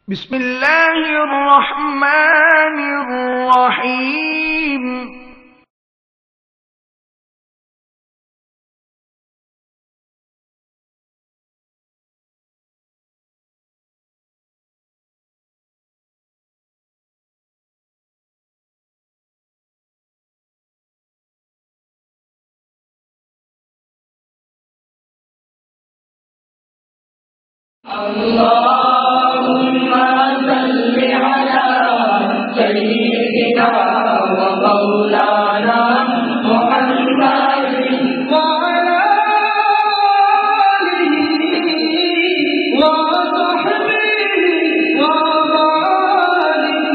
बिस्मिल्लाहिर्रहमानिर्रहीम। अल्लाहुम्मा सल्लि अला सय्यिदिना व मौलाना मुहम्मदिन व अला आलिहि व सहबिहि व बारिक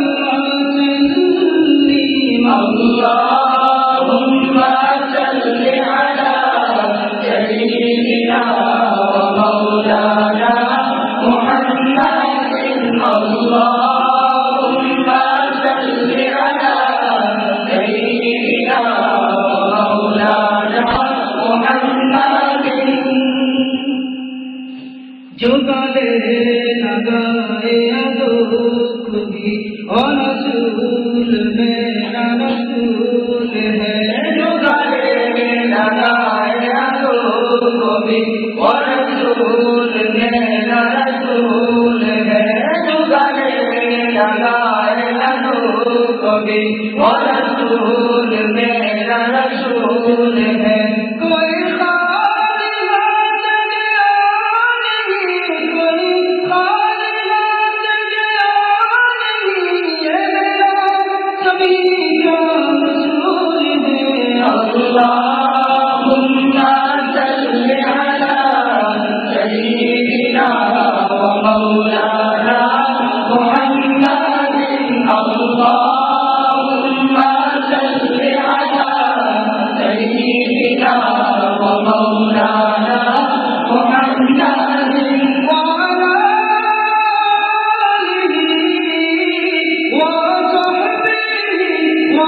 वसल्लिम। अल्लाहुम्मा सल्लि अला सय्यिदिना व मौलाना अल्लाहुम्मा सल्लि अला सय्यिदिना मौलाना मुहम्मदिन। जो गले लगाए दुख भी और रसूल मेरा रसूल है। जो गले लगाए दुख भी और रसूल मेरा रसूल है। जो गले लगाए दुख भी और रसूल मेरा रसूल है। कोई अल्लाहुम्मा सल्लि अला सय्यिदिना व मौलाना मुहम्मदिन। अल्लाहुम्मा सल्लि अला सय्यिदिना व मौलाना मुहम्मदिन व अला आलिहि व सहबिहि व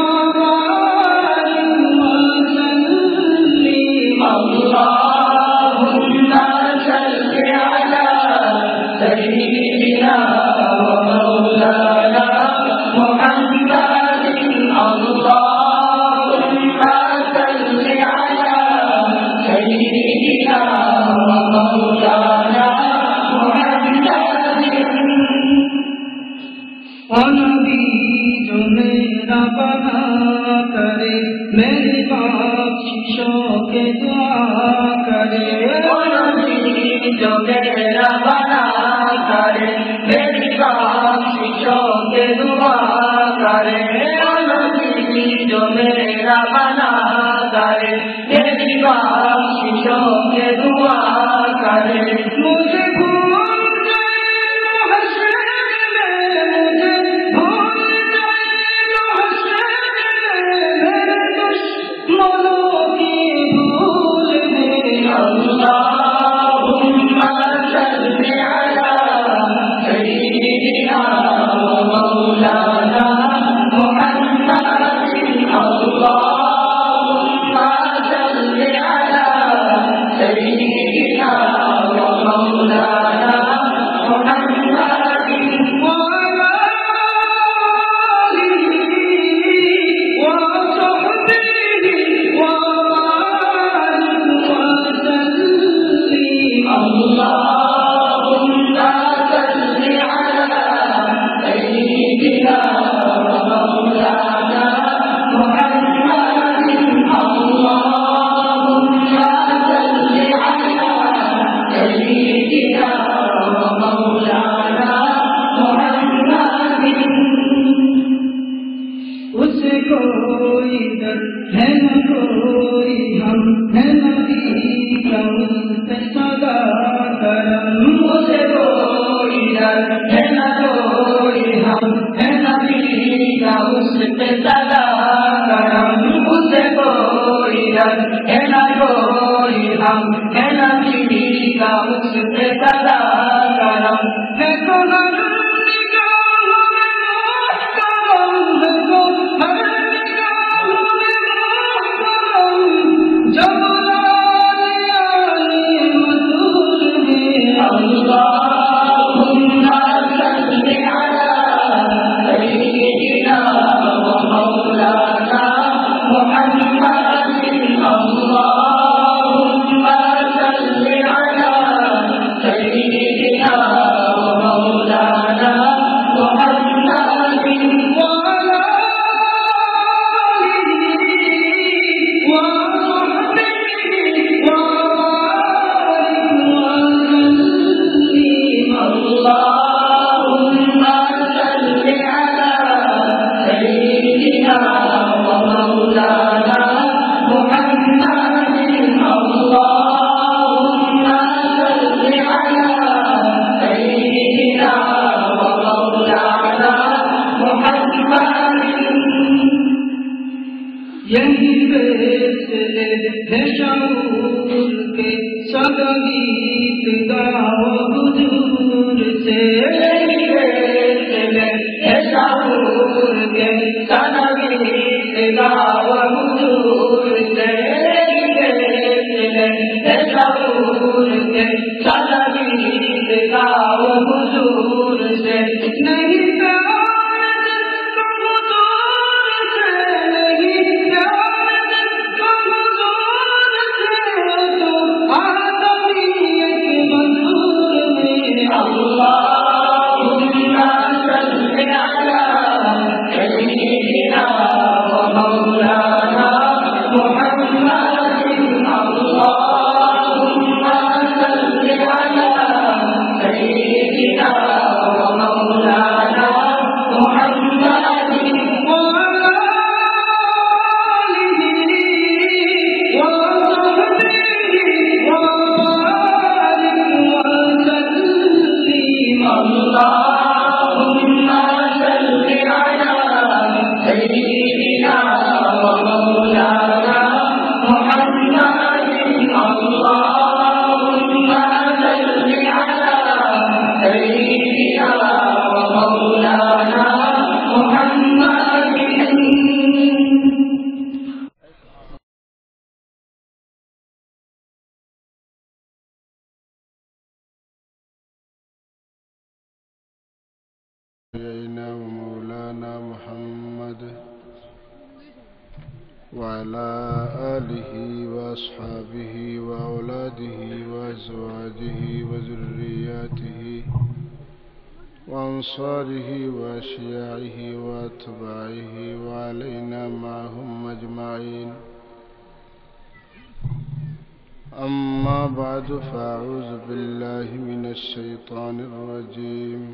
अल्लाहुम्मा सल्लि अला सय्यिदिना व मौलाना मुहम्मदिन। अल्लाहुम्मा सल्लि अला सय्यिदिना व मौलाना मुहम्मदिन। ओ नबी जो मेरा बना करे मेरे बख्शिशों के दुआ करे। ओ नबी जो मेरा बना करे मेरी बख्शिशों के दुआ करे। ओ नबी जो मेरा बना करे मेरी बख्शिशों के दुआ करे। मुझे भूल गए तो हश्र में, मुझे भूल गए तो हश्र में, मेरे दुश्मनों की भूल है। अल्लाहुम्मा सल्लि अला सय्यिदिना व मौलाना मुहम्मदिन। अल्लाहुम्मा सल्लि अला सय्यिदिना व मौलाना मुहम्मदिन व अला आलिहि व सहबिहि व बारिक वसल्लिम। अल्लाहुम्मा सल्लि अला सय्यिदिना व मौलाना मुहम्मदिन। अल्लाहुम्मा सल्लि अला सय्यिदिना व मौलाना मुहम्मदिन। उसे कोई डर है न कोई हम है नबी का उनसे सदा करम। उसे कोई डर है न कोई हम है नबी का उससे सदा करम। उसे कोई डर है न कोई हम है नबी का उससे सदा करम। है तो हर निगाहों में मोहतरम, है तो हर निगाहों में मोहतरम, जो लालियाने मसूल है। अल्लाहुम्मा सल्लि यही फैसले है शऊर के सदा गीत गाओ हुजूर से यही फैसले है शऊर के सदा गीत गाओ हुजूर से यही फैसले है शऊर के सदा गीत गाओ हुजूर से नहीं ومولانا محمد وعلى آله وأصحابه وأولاده وأزواجه وذرياته وأنصاره وأشياعه وأتباعه وعلينا معهم أجمعين. أما بعد فأعوذ بالله من الشيطان الرجيم.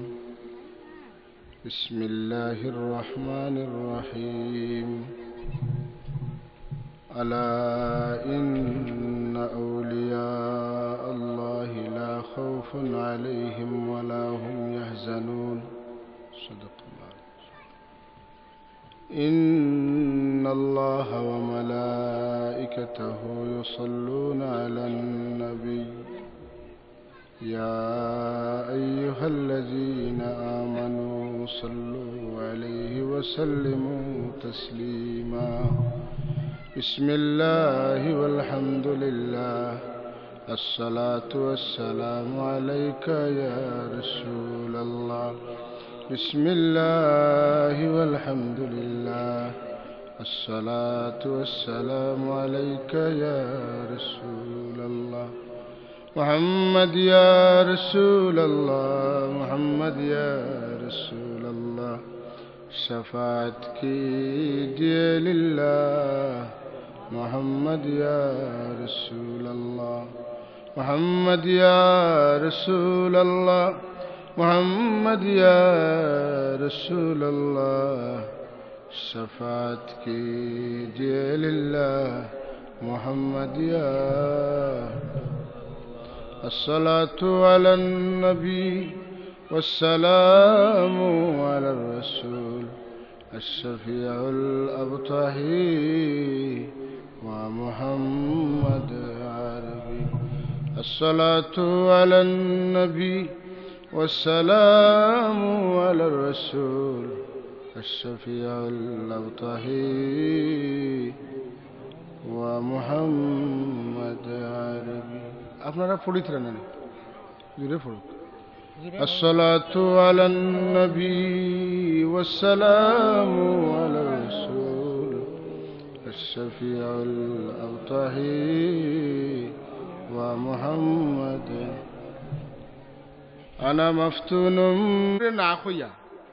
بسم الله الرحمن الرحيم. ألا إن أولياء الله لا خوف عليهم ولا هم يحزنون. صدق الله. إن الله وملائكته يصلون على النبي يا أيها الذين آمنوا صلوا عليه وسلموا تسليما. بسم الله والحمد لله الصلاة والسلام عليك يا رسول الله. بسم الله والحمد لله الصلاة والسلام عليك يا رسول الله. محمد يا رسول الله محمد يا رسول الله. شفاعت کیجئے للہ محمد یا رسول اللہ. محمد یا رسول اللہ محمد یا رسول اللہ. شفاعت کیجئے للہ محمد یا. الصلاة على النبي والسلام على الرسول الشفيع الأبطحي ومحمد عربي. الصلاة على النبي والسلام على الرسول الشفيع الأبطحي ومحمد عربي. আপনারা পড়িতে নেন জুড়ে পড়ুক. الصلاة على النبي والسلام على الرسول الشفيع الأبطحي ومحمد. أنا مفتون না হইয়া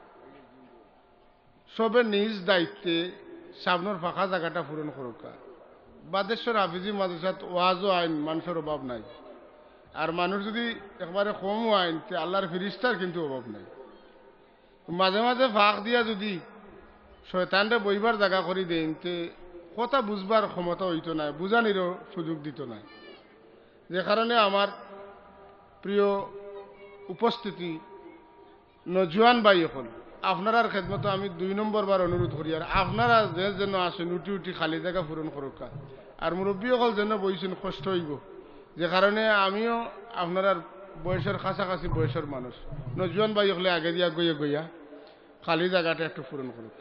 সবে নিজ দায়িত্বে সামনের ফাঁকা জায়গাটা পূরণ করুক. বাদেশ্বর হাফিজি মাদ্রাসাত ওয়াজও আইন মানুষের অভাব নাই. আর মানুষ যদি একবারে কমও আইন আল্লাহর ফিরিস্তার কিন্তু অভাব নাই. মাঝে মাঝে ফাঁক দিয়া যদি শয়তানরে বইবার জায়গা করে দেন তে কথা বুঝবার ক্ষমতা হইতো না, বুঝানিরও সুযোগ দিত না. যে কারণে আমার প্রিয় উপস্থিতি নজওয়ান ভাই এখন আপনার খেদমত আমি 2 নম্বর বার অনুরোধ করি আর আপনারা যে যেন আসেন উঠি উঠি খালি জায়গা পূরণ করুক আর মুরব্বী সকল যেন বইছেন কষ্ট হইব যে কারণে আমিও আপনার বয়সের কাছাকাছি বয়সের মানুষ নজওয়ান ভাই হলে আগে দিয়া গইয়া খালি জায়গাটা একটু পূরণ করুক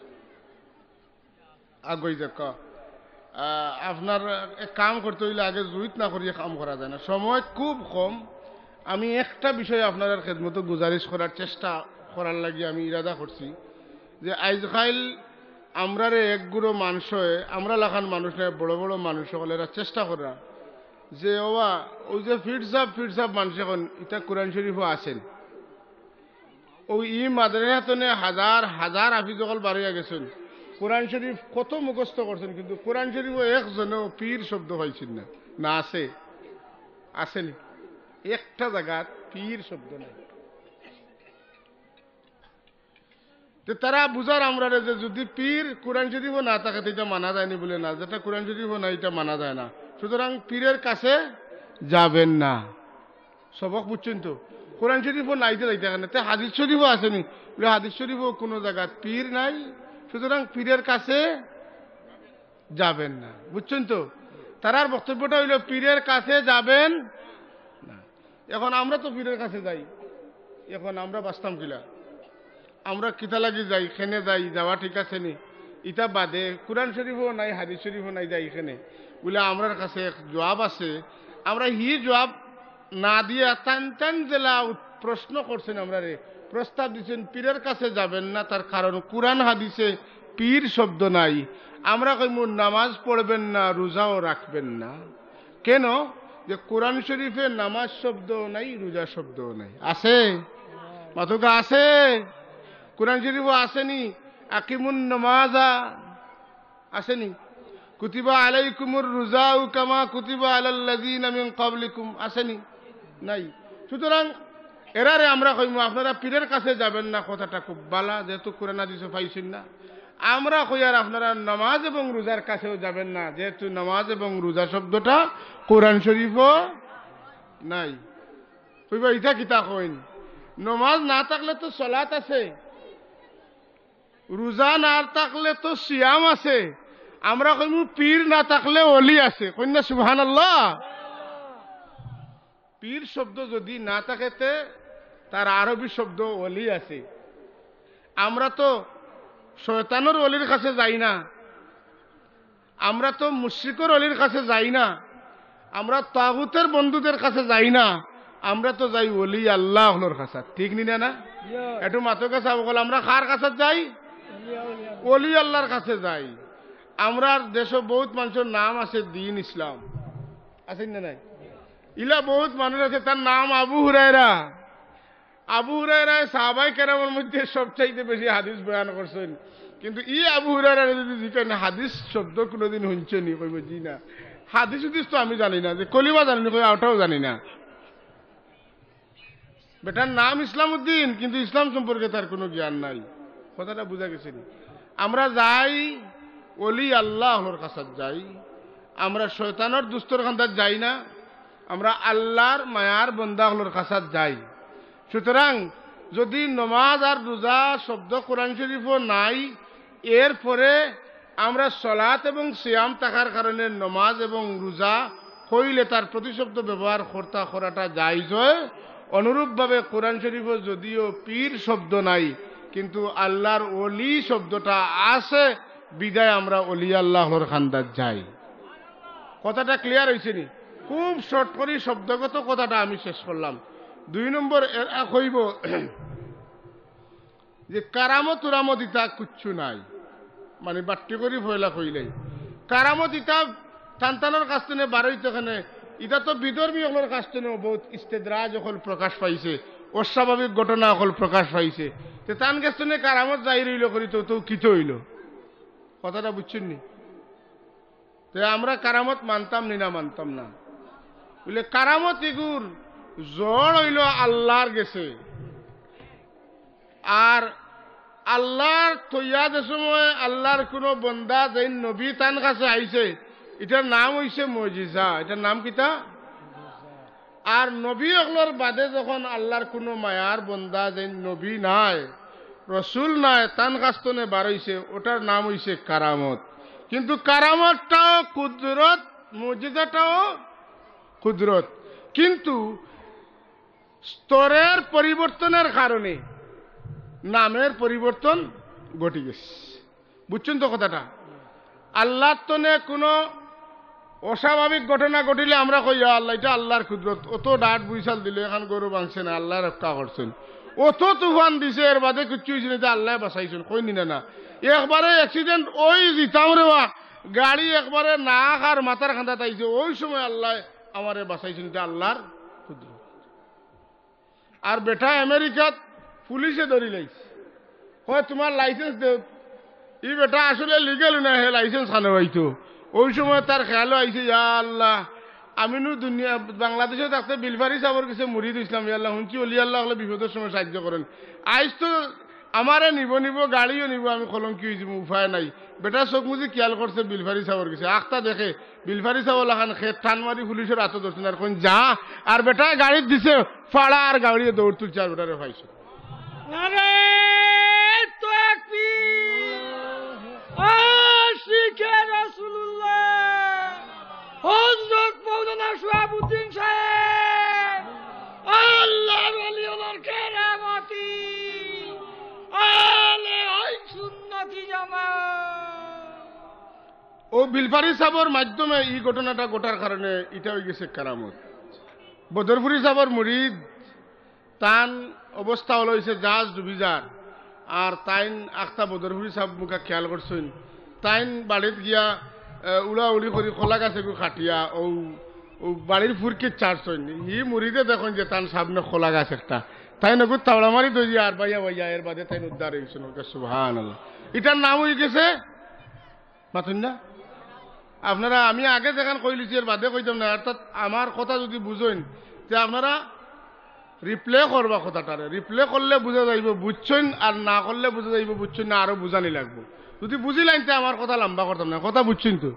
আগই যাক আপনার এক কাম করতে হইলে আগে জুইত না করিয়ে কাম করা যায় না সময় খুব কম আমি একটা বিষয় আপনার খেদমত গুজারিশ করার চেষ্টা করার লাগি আমি ইরাদা করছি যে আজকাল আমরারে একগুড়ো মানুষ আমরা লাখান মানুষ বড় বড় মানুষ সকলেরা চেষ্টা করা যে ওই যে ফিটসাপ মানুষ এখন এটা কোরআন শরীফও আছেন ওই মাদ্রাসাতনে হাজার হাজার হাফিজ সকল বাড়িয়া গেছেন কোরআন শরীফ কত মুখস্থ করছেন কিন্তু কোরআন শরীফও একজনও পীর শব্দ পাইছেন না আছে আসেনি একটা জায়গাত পীর শব্দ নাই তারা বুঝার আমরা যে যদি পীর কোরআন শরীফও না থাকে এটা মানা যায়নি বলে না যেটা কোরআন শরীফও না এটা মানা যায় না সুতরাং পীরের কাছে যাবেন না সবক বুঝছেন তো কোরআন শরীফও নাইতে যাইতে এখানে হাদিস শরীফও আসেনি বলে হাদিস শরীফও কোনো জায়গায় পীর নাই সুতরাং পীরের কাছে যাবেন না বুঝছেন তো তারার বক্তব্যটা হইল পীরের কাছে যাবেন না এখন আমরা তো পীরের কাছে যাই এখন আমরা বাঁচতাম কিলা আমরা কিতা লাগি যাই খেনে যাই যাওয়া ঠিক আছে নি ইটা বাদে কোরআন শরীফও নাই হাদিস শরীফও নাই যাই এখানে বলে আমরার কাছে জবাব আছে আমরা জবাব না দিয়ে টান জেলা প্রশ্ন করছেন আমরা প্রস্তাব দিচ্ছেন পীরের কাছে যাবেন না তার কারণ কোরআন হাদিসে পীর শব্দ নাই আমরা কইমু নামাজ পড়বেন না রোজাও রাখবেন না কেন যে কোরআন শরীফে নামাজ শব্দ নাই রোজা শব্দ নাই আছে মাতুকা আছে কোরআন শরীফও আসেনি আকিমুন নামাজা আসেনি কুতিবা আলাইকুমুর রোজাউ কামা কুতিবা আলাল্লাযিনা মিন ক্বাবলিকুম আসেনি নাই সুতরাং এরারে আমরা কইমু আপনারা পীরের কাছে যাবেন না কথাটা খুব বালা যেহেতু কোরআন হাদিসে পাইছেন না আমরা কই আর আপনারা নামাজ এবং রোজার কাছেও যাবেন না যেহেতু নামাজ এবং রোজা শব্দটা কোরআন শরীফও নাই কইবা ইটা কিতা কইন নামাজ না থাকলে তো সালাত আছে রোজা না থাকলে তো সিয়াম আছে আমরা কইমু পীর না থাকলে ওলি আছে কইনা সুবহানাল্লাহ পীর শব্দ যদি না থাকেতে তার আরবি শব্দ ওলি আছে আমরা তো শয়তানের ওলির কাছে যাই না আমরা তো মুশরিকের ওলির কাছে যাই না আমরা তাগুতের বন্ধুদের কাছে যাই না আমরা তো যাই ওলি আল্লাহর কাছে ঠিক নি না একটু মাথা কাছে বল আমরা কার কাছে যাই ওলি আল্লাহর কাছে যাই আমরা দেশে বহুত মানুষের নাম আছে দ্বীন ইসলাম আছেন না নাই ইলা বহুত মানুষ আছে তার নাম আবু হুরায়রা সাহাবায়ে কেরামের মধ্যে সবচাইতে বেশি হাদিস বয়ান করছেন কিন্তু আবু হুরায়রা যদি জিজ্ঞেস হাদিস শব্দ কোনোদিন শুনছেনি কইব জি না হাদিস তো আমি জানি না যে কলিমা জানি না কই ওটাও জানি না বেটার নাম ইসলামউদ্দিন কিন্তু ইসলাম সম্পর্কে তার কোনো জ্ঞান নাই কথাটা বুঝা গেছে আমরা যাই ওলি আল্লাহর কাছে যাই আমরা শয়তানের দুস্তর খান্দার যাই না আমরা আল্লাহর মায়ার বন্দাগুলোর কাছে যাই সুতরাং যদি নামাজ আর রোজা শব্দ কোরআন শরীফও নাই এরপরে আমরা সালাত এবং সিয়াম থাকার কারণে নামাজ এবং রোজা হইলে তার প্রতিশব্দ ব্যবহার করাটা জায়েজ হয় অনুরূপভাবে কোরআন শরীফও যদিও পীর শব্দ নাই কিন্তু আল্লাহর ওলি শব্দটা আছে বিদায় আমরা ওলি আল্লাহর খান্দার যাই কথাটা ক্লিয়ার হয়েছে নি খুব শর্ট করে শব্দগত কথাটা আমি শেষ করলাম 2 নম্বর কইব যে কারামত উরামত ইতা কিচ্ছু নাই মানে বাট্টি করি ফয়লা কইলাই কারামত ইতা সন্তানের কাছ থেকে বারোইতে এখানে এটা তো বিধর্মী সকলের কাছ থেকে বহুত ইস্তেদরাজ সকল প্রকাশ পাইছে অস্বাভাবিক ঘটনা সকল প্রকাশ পাইছে তান কাছ থেকে কারামত যাই রইল করি তো কিত হইল কথাটা বুঝছেন নি আমরা কারামত মানতাম নি না মানতাম না বলে কারামত এগুর জড় হইল আল্লাহর গেছে আর আল্লাহর তৈয়া যে সময় আল্লাহর কোন বন্দা যে নবী তান কাছে আইছে এটার নাম হইছে মুজিজা এটার নাম কিতা আর নবী অগলোর বাদে যখন আল্লাহর কোন মায়ার বন্দা যে নবী নাই রসুল নয় তান কাস্তনে বার হইছে, ওটার নাম হইছে কারামত। কিন্তু কারামতটাও কুদরত, মুজিজাটাও কুদরত, কিন্তু স্তরের পরিবর্তনের কারণে নামের পরিবর্তন ঘটে গেছে। বুঝছেন তো কথাটা? আল্লাহর তনে কোনো অস্বাভাবিক ঘটনা ঘটিলে আমরা কই আল্লাহ, এটা আল্লাহর কুদরত। অত ডাট বুইসাল দিলে এখন গরু ভাঙছে না, আল্লাহ রক্ষা করছেন। অত তুফান দিছে, এর বাদে কিচ্ছু হয়েছে না, আল্লাহ বাঁচাইছেন, কই নিনে না। একবারে অ্যাক্সিডেন্ট ওই জিতাম রেওয়া গাড়ি একবারে নাক আর মাথার খাঁদা তাইছে, ওই সময় আল্লাহ আমারে বাঁচাইছেন, এটা আল্লাহর কুদরত। আর বেটা আমেরিকাত পুলিশে ধরি লাইছে, হয় তোমার লাইসেন্স দেও। ই বেটা আসলে লিগেল না, হে লাইসেন্স খানে হইতো। ওই সময় তার খেয়ালও আইছে, ইয়া আল্লাহ, আমি দুনিয়া বাংলাদেশে থাকতে বিলফারি সাবর কাছে মুরিদ ইসলাম, ইয়া আল্লাহ শুনছি অলি আল্লাহ হলে বিপদের সময় সাহায্য করেন। আইস তো আমারে নিব গাড়িও নিব, আমি কলঙ্কি হয়ে যাব, উপায় নাই। বেটা চোখ মুজি খেয়াল করছে বিলফারি সাবর কাছে, আখতা দেখে বিলফারি সাবর লাখান খেত টান মারি পুলিশের হাতে ধরছেন, আর কোন যা, আর বেটা গাড়ির দিছে ফাড়া, আর গাড়ি দৌড় তুলছে, আর বেটারে পাইছে। ও বিলফারি সাবর মাধ্যমে এই ঘটনাটা ঘটার কারণে এটা হয়ে গেছে কারামত। বদরপুরি সাবর মুরিদ তান অবস্থা হলো হয়েছে জাহাজ ডুবি যার, আর তাইন আখতা বদরপুরি সাহেব মুখা খেয়াল করছেন, তাইন বাড়িত গিয়া উড়া উড়ি করে খোলা গাছে খাটিয়া ও বাড়ির ফুরকে চারছেন। ই মুড়িদে দেখুন যে তান সামনে খোলা গাছ একটা, তাই নগর তাওড়া মারি দই আর বাইয়া বাইয়া, এর বাদে তাই উদ্ধার হয়েছেন। সুবহানাল্লাহ, এটার নাম হয়ে গেছে মাথুন না। আপনারা আমি আগে যেখান কইলিছি, এর বাদে কইতাম না। অর্থাৎ আমার কথা যদি বুঝেন যে আপনারা রিপ্লে করবা কথাটারে, রিপ্লে করলে বুঝা যাইব বুঝছেন, আর না করলে বুঝা যাইব বুঝছেন না, আরো বুঝানি লাগবো। যদি বুঝি লাইনতে আমার কথা লম্বা করতাম না, কথা বুঝছেন তো।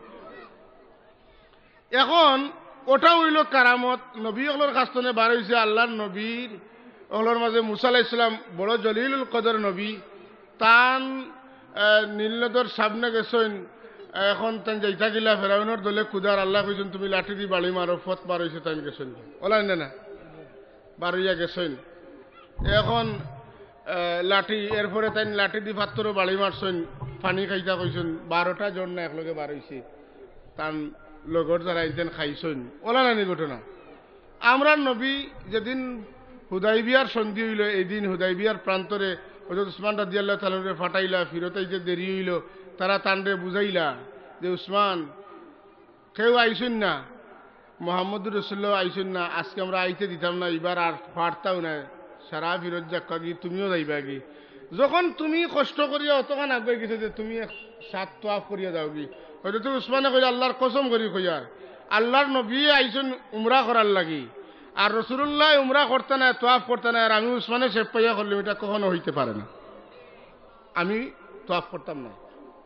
এখন ওটা হইল কারামত। নবী ওগুলোর কাস্তনে বার হয়েছে, আল্লাহর নবীর ওগুলোর মাঝে মুসা আলাইহিস সালাম বড় জলিলুল কদর নবী, তান নীলনদর সামনে গেছেন। এখন তাই যাইতা গিলা ফেরাউনের দলে কুদার, আল্লাহ কইছেন তুমি লাঠি দি বাড়ি মারো, ফত বার হয়েছে, তাই গেছেন ওলাই না বার হইয়া গেছেন। এখন লাঠি, এরপরে তাই লাঠি দি পাত্তরও বাড়ি মারছেন, পানি খাইতা কইছেন। 12টা জন না একলগে বার হয়েছে, তার লগর যারা আইতেন খাইছেন, ওলা নানি ঘটনা। আমরা নবী যেদিন হুদাইবিয়ার সন্ধি হইল, এই দিন হুদাইবিয়ার প্রান্তরে হযরত উসমান রাদিয়াল্লাহু তাআলাকে ফাটাইলা, ফিরতে যে দেরি হইল, তারা তানরে বুঝাইলা যে উসমান কেউ আইসুন না, মোহাম্মদুর রাসূলুল্লাহ আইসুন না, আজকে আমরা আইতে দিতাম না, এবার আর ফাটতাও না, সারা ফিরত যাক কি তুমিও যাইবা কি। যখন তুমি কষ্ট করিয়া অতখান আগে গেছে যে তুমি সাত তোয়াফ করিয়া যাও কি, হয়তো তুমি উসমানে কইয়া আল্লাহর কসম করি কইয়ার, আল্লাহর নবী আইসুন উমরা করার লাগি, আর রাসূলুল্লাহ উমরা করতে না, তোয়াফ করতে না, আর আমি উসমানে শেফ পাইয়া করলাম, এটা কখনো হইতে পারে না। আমি তোয়াফ করতাম না।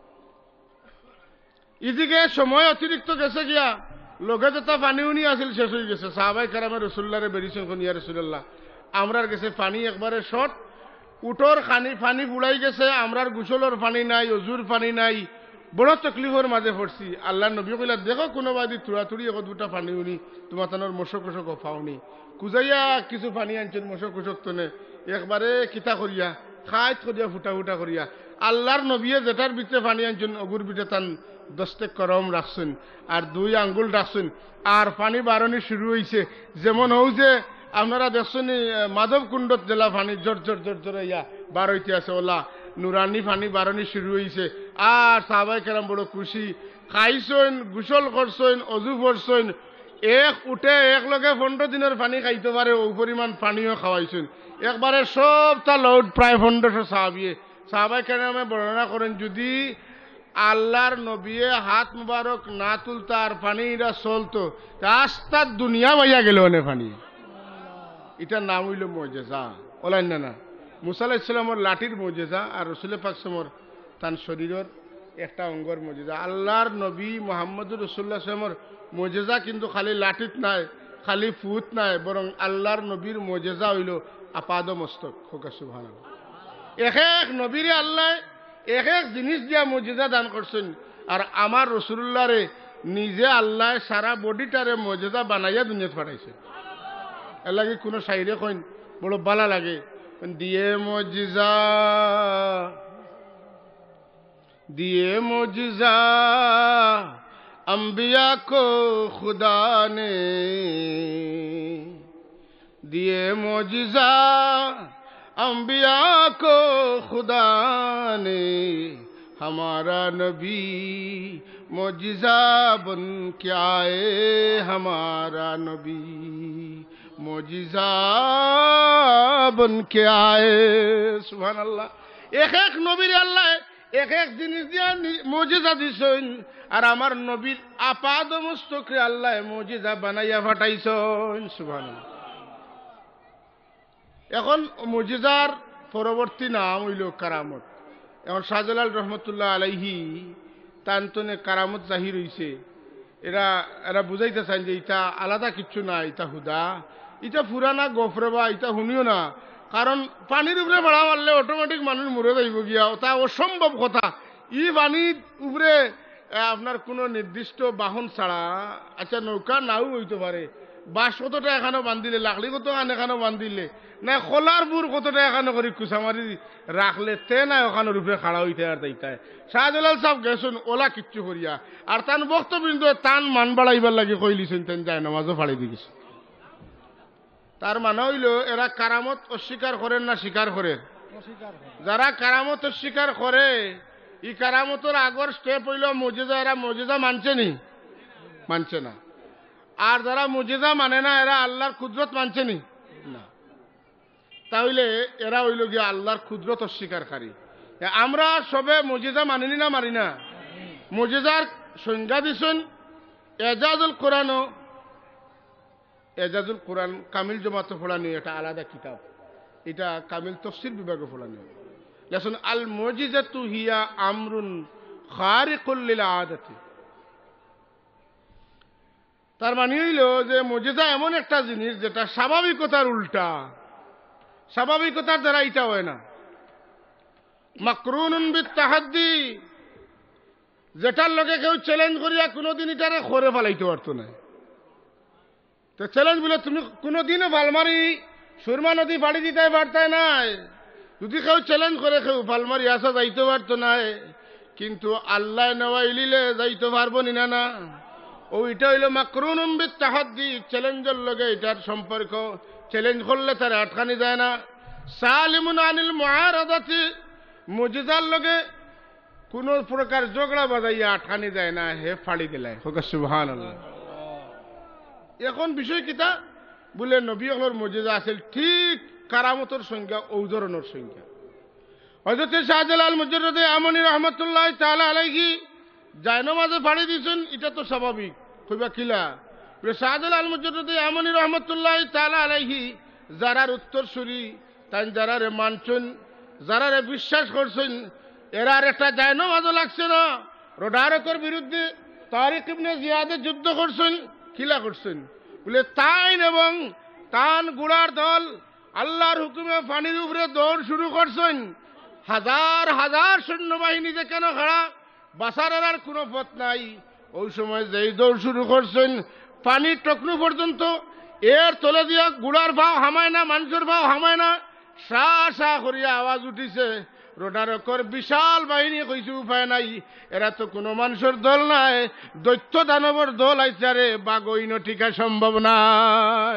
এদিকে সময় অতিরিক্ত গেছে গিয়া, লগে যেটা পানি উনি আসিল শেষ হয়ে গেছে। সাহাবাই কারামে রসুল্লাহরে বেরিয়েছেন কোন, ইয়া রসুল্লাহ আমরার গেছে পানি একবারে শর্ট, উটোর পানি বুড়াই গেছে, আমরার গুসলের পানি নাই, অজুর পানি নাই, বড় তকলিফের মাঝে পড়ছি। আল্লাহ নবী কইলা দেখো কোনো বাদি তুড়াতুড়ি এখন দুটা পানি উনি তোমার তানোর মশক মশক ফাওনি, কুজাইয়া কিছু পানি আনছেন মশক মশক তনে, একবারে কিতা করিয়া খাইত করিয়া ফুটা ফুটা করিয়া আল্লাহর নবীয়ে যেটার ভিতরে পানি আনছেন অগুর ভিতরে তান 10 করম রাখছেন, আর 2 আঙ্গুল রাখছেন, আর পানি বারণি শুরু হয়েছে। যেমন হও যে আপনারা দেখছেন মাধব কুণ্ডত জেলা পানি জোর জোর জোর জোর ইয়া বার হইতে আছে, ওলা নুরানি পানি বারণি শুরু হয়েছে। আর সাহাবাই কেরাম বড় খুশি, খাইছেন, গোসল করছেন, অজু করছেন, এক উঠে একলগে 15 দিনের পানি খাইতে পারে, ও পরিমাণ পানিও খাওয়াইছেন। একবারে সবটা লোড প্রায় 1500 সাহাবাই কেরামে বর্ণনা করেন, যদি আল্লাহর নবীয়ে হাত মুবারক না তুলতো আর পানিটা চলতো, রাস্তার দুনিয়া বাইয়া গেল অনেক পানি। এটার নাম হইল মুজিজা, ওলাই না। মুসা আলাইহিস সালামের লাঠির মুজিজা, আর রাসূল পাক সাল্লাল্লাহু আলাইহি ওয়াসাল্লামের তান শরীরের একটা অঙ্গর মুজিজা। আল্লাহর নবী মুহাম্মদুর রাসূলুল্লাহ সাল্লামের মুজিজা কিন্তু খালি লাঠিত নাই, খালি ফুট নাই, বরং আল্লাহর নবীর মুজিজা হইল আপাদ মস্তক। সুবহানাল্লাহ। এক এক নবীরে আল্লাহ এক এক জিনিস দিয়া মুজিজা দান করছেন। আর আমার রসুল্লাহরে নিজে আল্লাহ সারা বডিটারে মুজিজা বানাইয়া দুনিয়াত পাঠাইছে। এর লাগে কোনো শাইরে কইন বড় বালা লাগে, দিয়ে মুজিজা दिए मुजिजा अंबिया को खुदा ने, दिए मुजिजा अंबिया को खुदा ने, हमारा नबी मुजिजा बन के आए, हमारा नबी मुजिजा बन के आए। सुभान अल्लाह। एक एक नबीर अल्लाह এক এক জিনিস দিয়া মুজিজা দিছেন, আর আমার নবীর আপাদ মস্তকে আল্লাহ মুজিজা বানাইয়া পাঠাইছেন। সুবহানাল্লাহ। এখন মুজিজার পরবর্তী নাম হইল কারামত। এখন শাহজালাল রহমতুল্লাহ আলাইহি তান্তনে কারামত জাহির হইছে। এরা এরা বুঝাইতে চান যে এটা আলাদা কিচ্ছু না, এটা হুদা, এটা ফুরানা গফরে বা এটা শুনিও না। কারণ পানির উপরে ভাড়া মারলে অটোমেটিক মানুষ মরে যাইব গিয়া, ওটা অসম্ভব কথা। ই পানির উপরে আপনার কোনো নির্দিষ্ট বাহন ছাড়া, আচ্ছা নৌকা নাও হইতে পারে, বাস কতটা এখানে বান্ধিলে, লাকড়ি কত এখানে বান্ধিলে, না খোলার বুর কতটা এখানে করে কুচামারি রাখলে তে না ওখানে রূপে খাড়া হইতে আর তাইতায়। শাহজালাল সাহেব গেছেন ওলা কিচ্ছু করিয়া, আর তান বক্তবৃন্দ তান মান বাড়াইবার লাগে কইলিছেন, তেন যায় নামাজও ফাড়ি দিয়েছে। তার মানে হইল এরা কারামত অস্বীকার করেন না স্বীকার করেন? যারা কারামত অস্বীকার করে, এই কারামতের আগর স্টেপ হইল মুজিজা। এরা মুজিজা মানছে নি? মানছে না। আর যারা মুজিজা মানে না, এরা আল্লাহর কুদরত মানছে নি? না। তাহলে এরা হইল গিয়ে আল্লাহর কুদরত অস্বীকারী। আমরা সবে মুজিজা মানিনি না মানি না? মুজিজার সংজ্ঞা দিছেন এজাজুল কোরআন। এজাজুল কোরআন কামিল জমাতে পড়ানি, এটা আলাদা কিতাব, এটা কামিল তফসির বিভাগে পড়ানি। লেসন আল মুজিজাতু হিয়া আমরুন খারিকুল লিল আদাতি। তার মানে হইল যে মুজিজা এমন একটা জিনিস যেটা স্বাভাবিকতার উল্টা, স্বাভাবিকতার দ্বারা এটা হয় না। মাকরুনুন বিত তাহাদ্দি, যেটার লগে কেউ চ্যালেঞ্জ করিয়া কোনোদিন এটারে করে ফেলাইতে পারতো না। তো চ্যালেঞ্জ বলে তুমি কোনোদিনও ভালমারি সুরমা নদী পাড়ি দিতে পারতাই নাই। যদি কেউ চ্যালেঞ্জ করে কেউ ভালমারি আসা যাইতে পারতো না, কিন্তু আল্লাহ নেওয়াইলিলে যাইতে পারবো নি না না। ওইটা হইল মাকরুনুন বিত তাহাদ্দি, চ্যালেঞ্জের লগে এটার সম্পর্ক। চ্যালেঞ্জ করলে তার আটকানি যায় না। সালিমুন আনিল মুআরাদাতি, মুজিজার লগে কোন প্রকার ঝগড়া বাজাইয়া আটকানি যায় না, হে ফাড়ি দিলাই। সুবহানাল্লাহ। এখন বিষয় কিতা বলে নবী হলোর মুজিজা আছে ঠিক কারামতের সংখ্যা ও ধরনের সংখ্যা। হযরত শাহজালাল মুজাররদে আমনি রহমতুল্লাহ তাআলা আলাইহি জায়নামাজে ফাড়ি দিয়েছেন, এটা তো স্বাভাবিক। কইবা কিলা বলে শাহজালাল মুজাররদে আমনি রহমতুল্লাহ তাআলা আলাইহি যারার উত্তরসূরি, তাই যারারে মানছেন, যারারে বিশ্বাস করছেন, এরার একটা জায়নামাজও লাগছে না। রোডারকের বিরুদ্ধে তারিক ইবনে জিয়াদের যুদ্ধ করছেন, কিলা করছেন বলে তাইন এবং তান গুড়ার দল আল্লাহর হুকুমে পানির উপরে দৌড় শুরু করছেন। হাজার হাজার সৈন্যবাহিনী যে কেন খাড়া, বাসারের আর কোনো পথ নাই। ওই সময় যেই দৌড় শুরু করছেন, পানির টকনু পর্যন্ত এর তলে দিয়া গুড়ার ভাও হামায় না, মানুষের ভাও হামায় না, সা সা করিয়া আওয়াজ উঠিছে। রোডারকর বিশাল বাহিনী কইছে উপায় নাই, এরা তো কোনো মানুষের দল নাই, দৈত্য দানবর দল আইসারে, বাগইন টিকা সম্ভব নাই।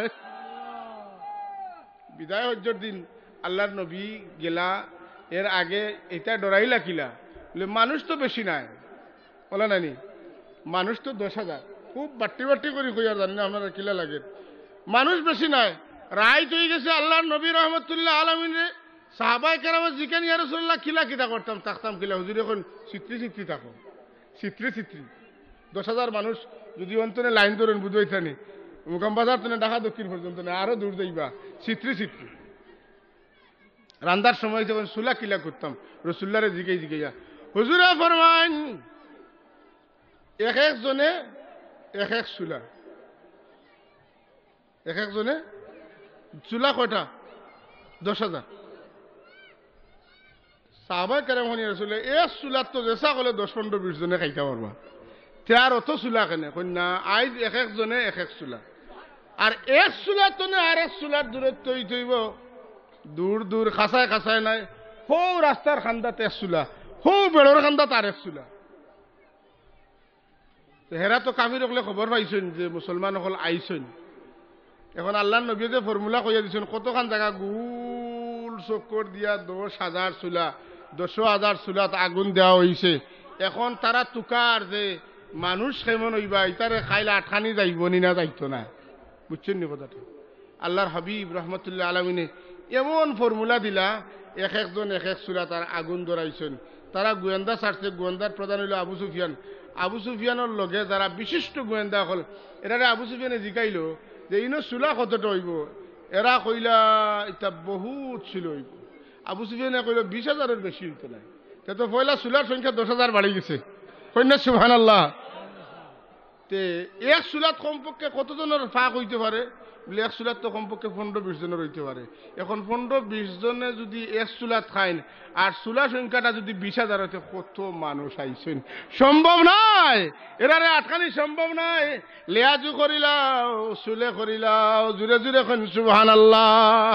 বিদায় হজ্জর দিন আল্লাহর নবী গেলা, এর আগে এটা ডরাইলা কিলা বলে মানুষ তো বেশি নাই, বলে নানি মানুষ তো 10,000। খুব বাট্টি বাট্টি করে কইয়া জানি না আপনারা কিলা লাগে, মানুষ বেশি নাই। রায় হয়ে গেছে আল্লাহর নবী রহমতুল্লাহ আলামিন রে। সাহাবায়ে কেরাম জিজ্ঞেস ইয়া রাসূলুল্লাহ কিলা কিতা করতাম, থাকতাম কিলা? হুজুর এখন চিত্রি চিত্রি থাকো, চিত্রি চিত্রি 10,000 মানুষ যদি অন্তরে লাইন ধরেন বুঝাইতানি, মুকাম বাজার তো ঢাকা দক্ষিণ পর্যন্ত না, আরো দূর যাইবা, চিত্রি চিত্রি। রান্দার সময় যখন সুলা কিলা করতাম, রসুল্লাহরে জিজ্ঞেস জিজ্ঞাসা, হুজুরে ফরমান এক একজনে এক এক সুলা, এক একজনে চুলা কয়টা? 10,000। সাহাবায়ে কেরাম হনি রাসূলে এক চুলাত তো যেসা কলে 10-15-20 জনে খাইতে পারবা তার অত চুলা কেনে কন্যা আইজ এক এক জনে এক এক চুলা আর এক চুলা তো না আর এক চুলার দূরত্ব হইব দূর দূর খাসায় খাসায় নাই হো রাস্তার খান্দাতে এক চুলা হো বেড়র খান্দাত আর এক চুলা হেরা তো কাফির হলে খবর পাইছেন যে মুসলমান হল আইছেন এখন আল্লাহর নবী যে ফর্মুলা কইয়া দিছেন কতখান জায়গা গুল চক্কর দিয়া 10,000 চুলা 10,000 চুলাত আগুন দেওয়া হইছে এখন তারা তুকার যে মানুষ কেমন হইবা ইতারে খাইলে আটখানি যাইব নি না যাইতো না বুঝছেন নি কথাটা আল্লাহর হাবিব রহমতুল্লাহ আলমিনে এমন ফর্মুলা দিলা এক একজন এক এক চুলা তার আগুন ধরাইছেন তারা গোয়েন্দা ছাড়ছে গোয়েন্দার প্রধান হইল আবু সুফিয়ান আবু সুফিয়ানের লগে যারা বিশিষ্ট গোয়েন্দা হল এরা আবু সুফিয়ানে জিকাইল যে ইনো চুলা কতটা হইব এরা কইলা এটা বহুত ছিল হইব আবু সুফিয়ানে কইল 20,000-এর বেশি হইতো না তো পয়লা চুলার সংখ্যা 10,000 বাড়ি গেছে কন্যা সুবহানাল্লাহ তে এক চুলাত কমপক্ষে কতজনের ফাঁক হইতে পারে বলে এক চুলাত তো কমপক্ষে 15-20 জনের হইতে পারে এখন 15-20 জনে যদি এক চুলাত খাইন আর চুলা সংখ্যাটা যদি 20,000 হইতে কত মানুষ আইছেন সম্ভব নাই এরারে আটকানি সম্ভব নাই লেয়াজু করিলাও চুলে করিলাও জুড়ে জুড়ে এখন সুবহানাল্লাহ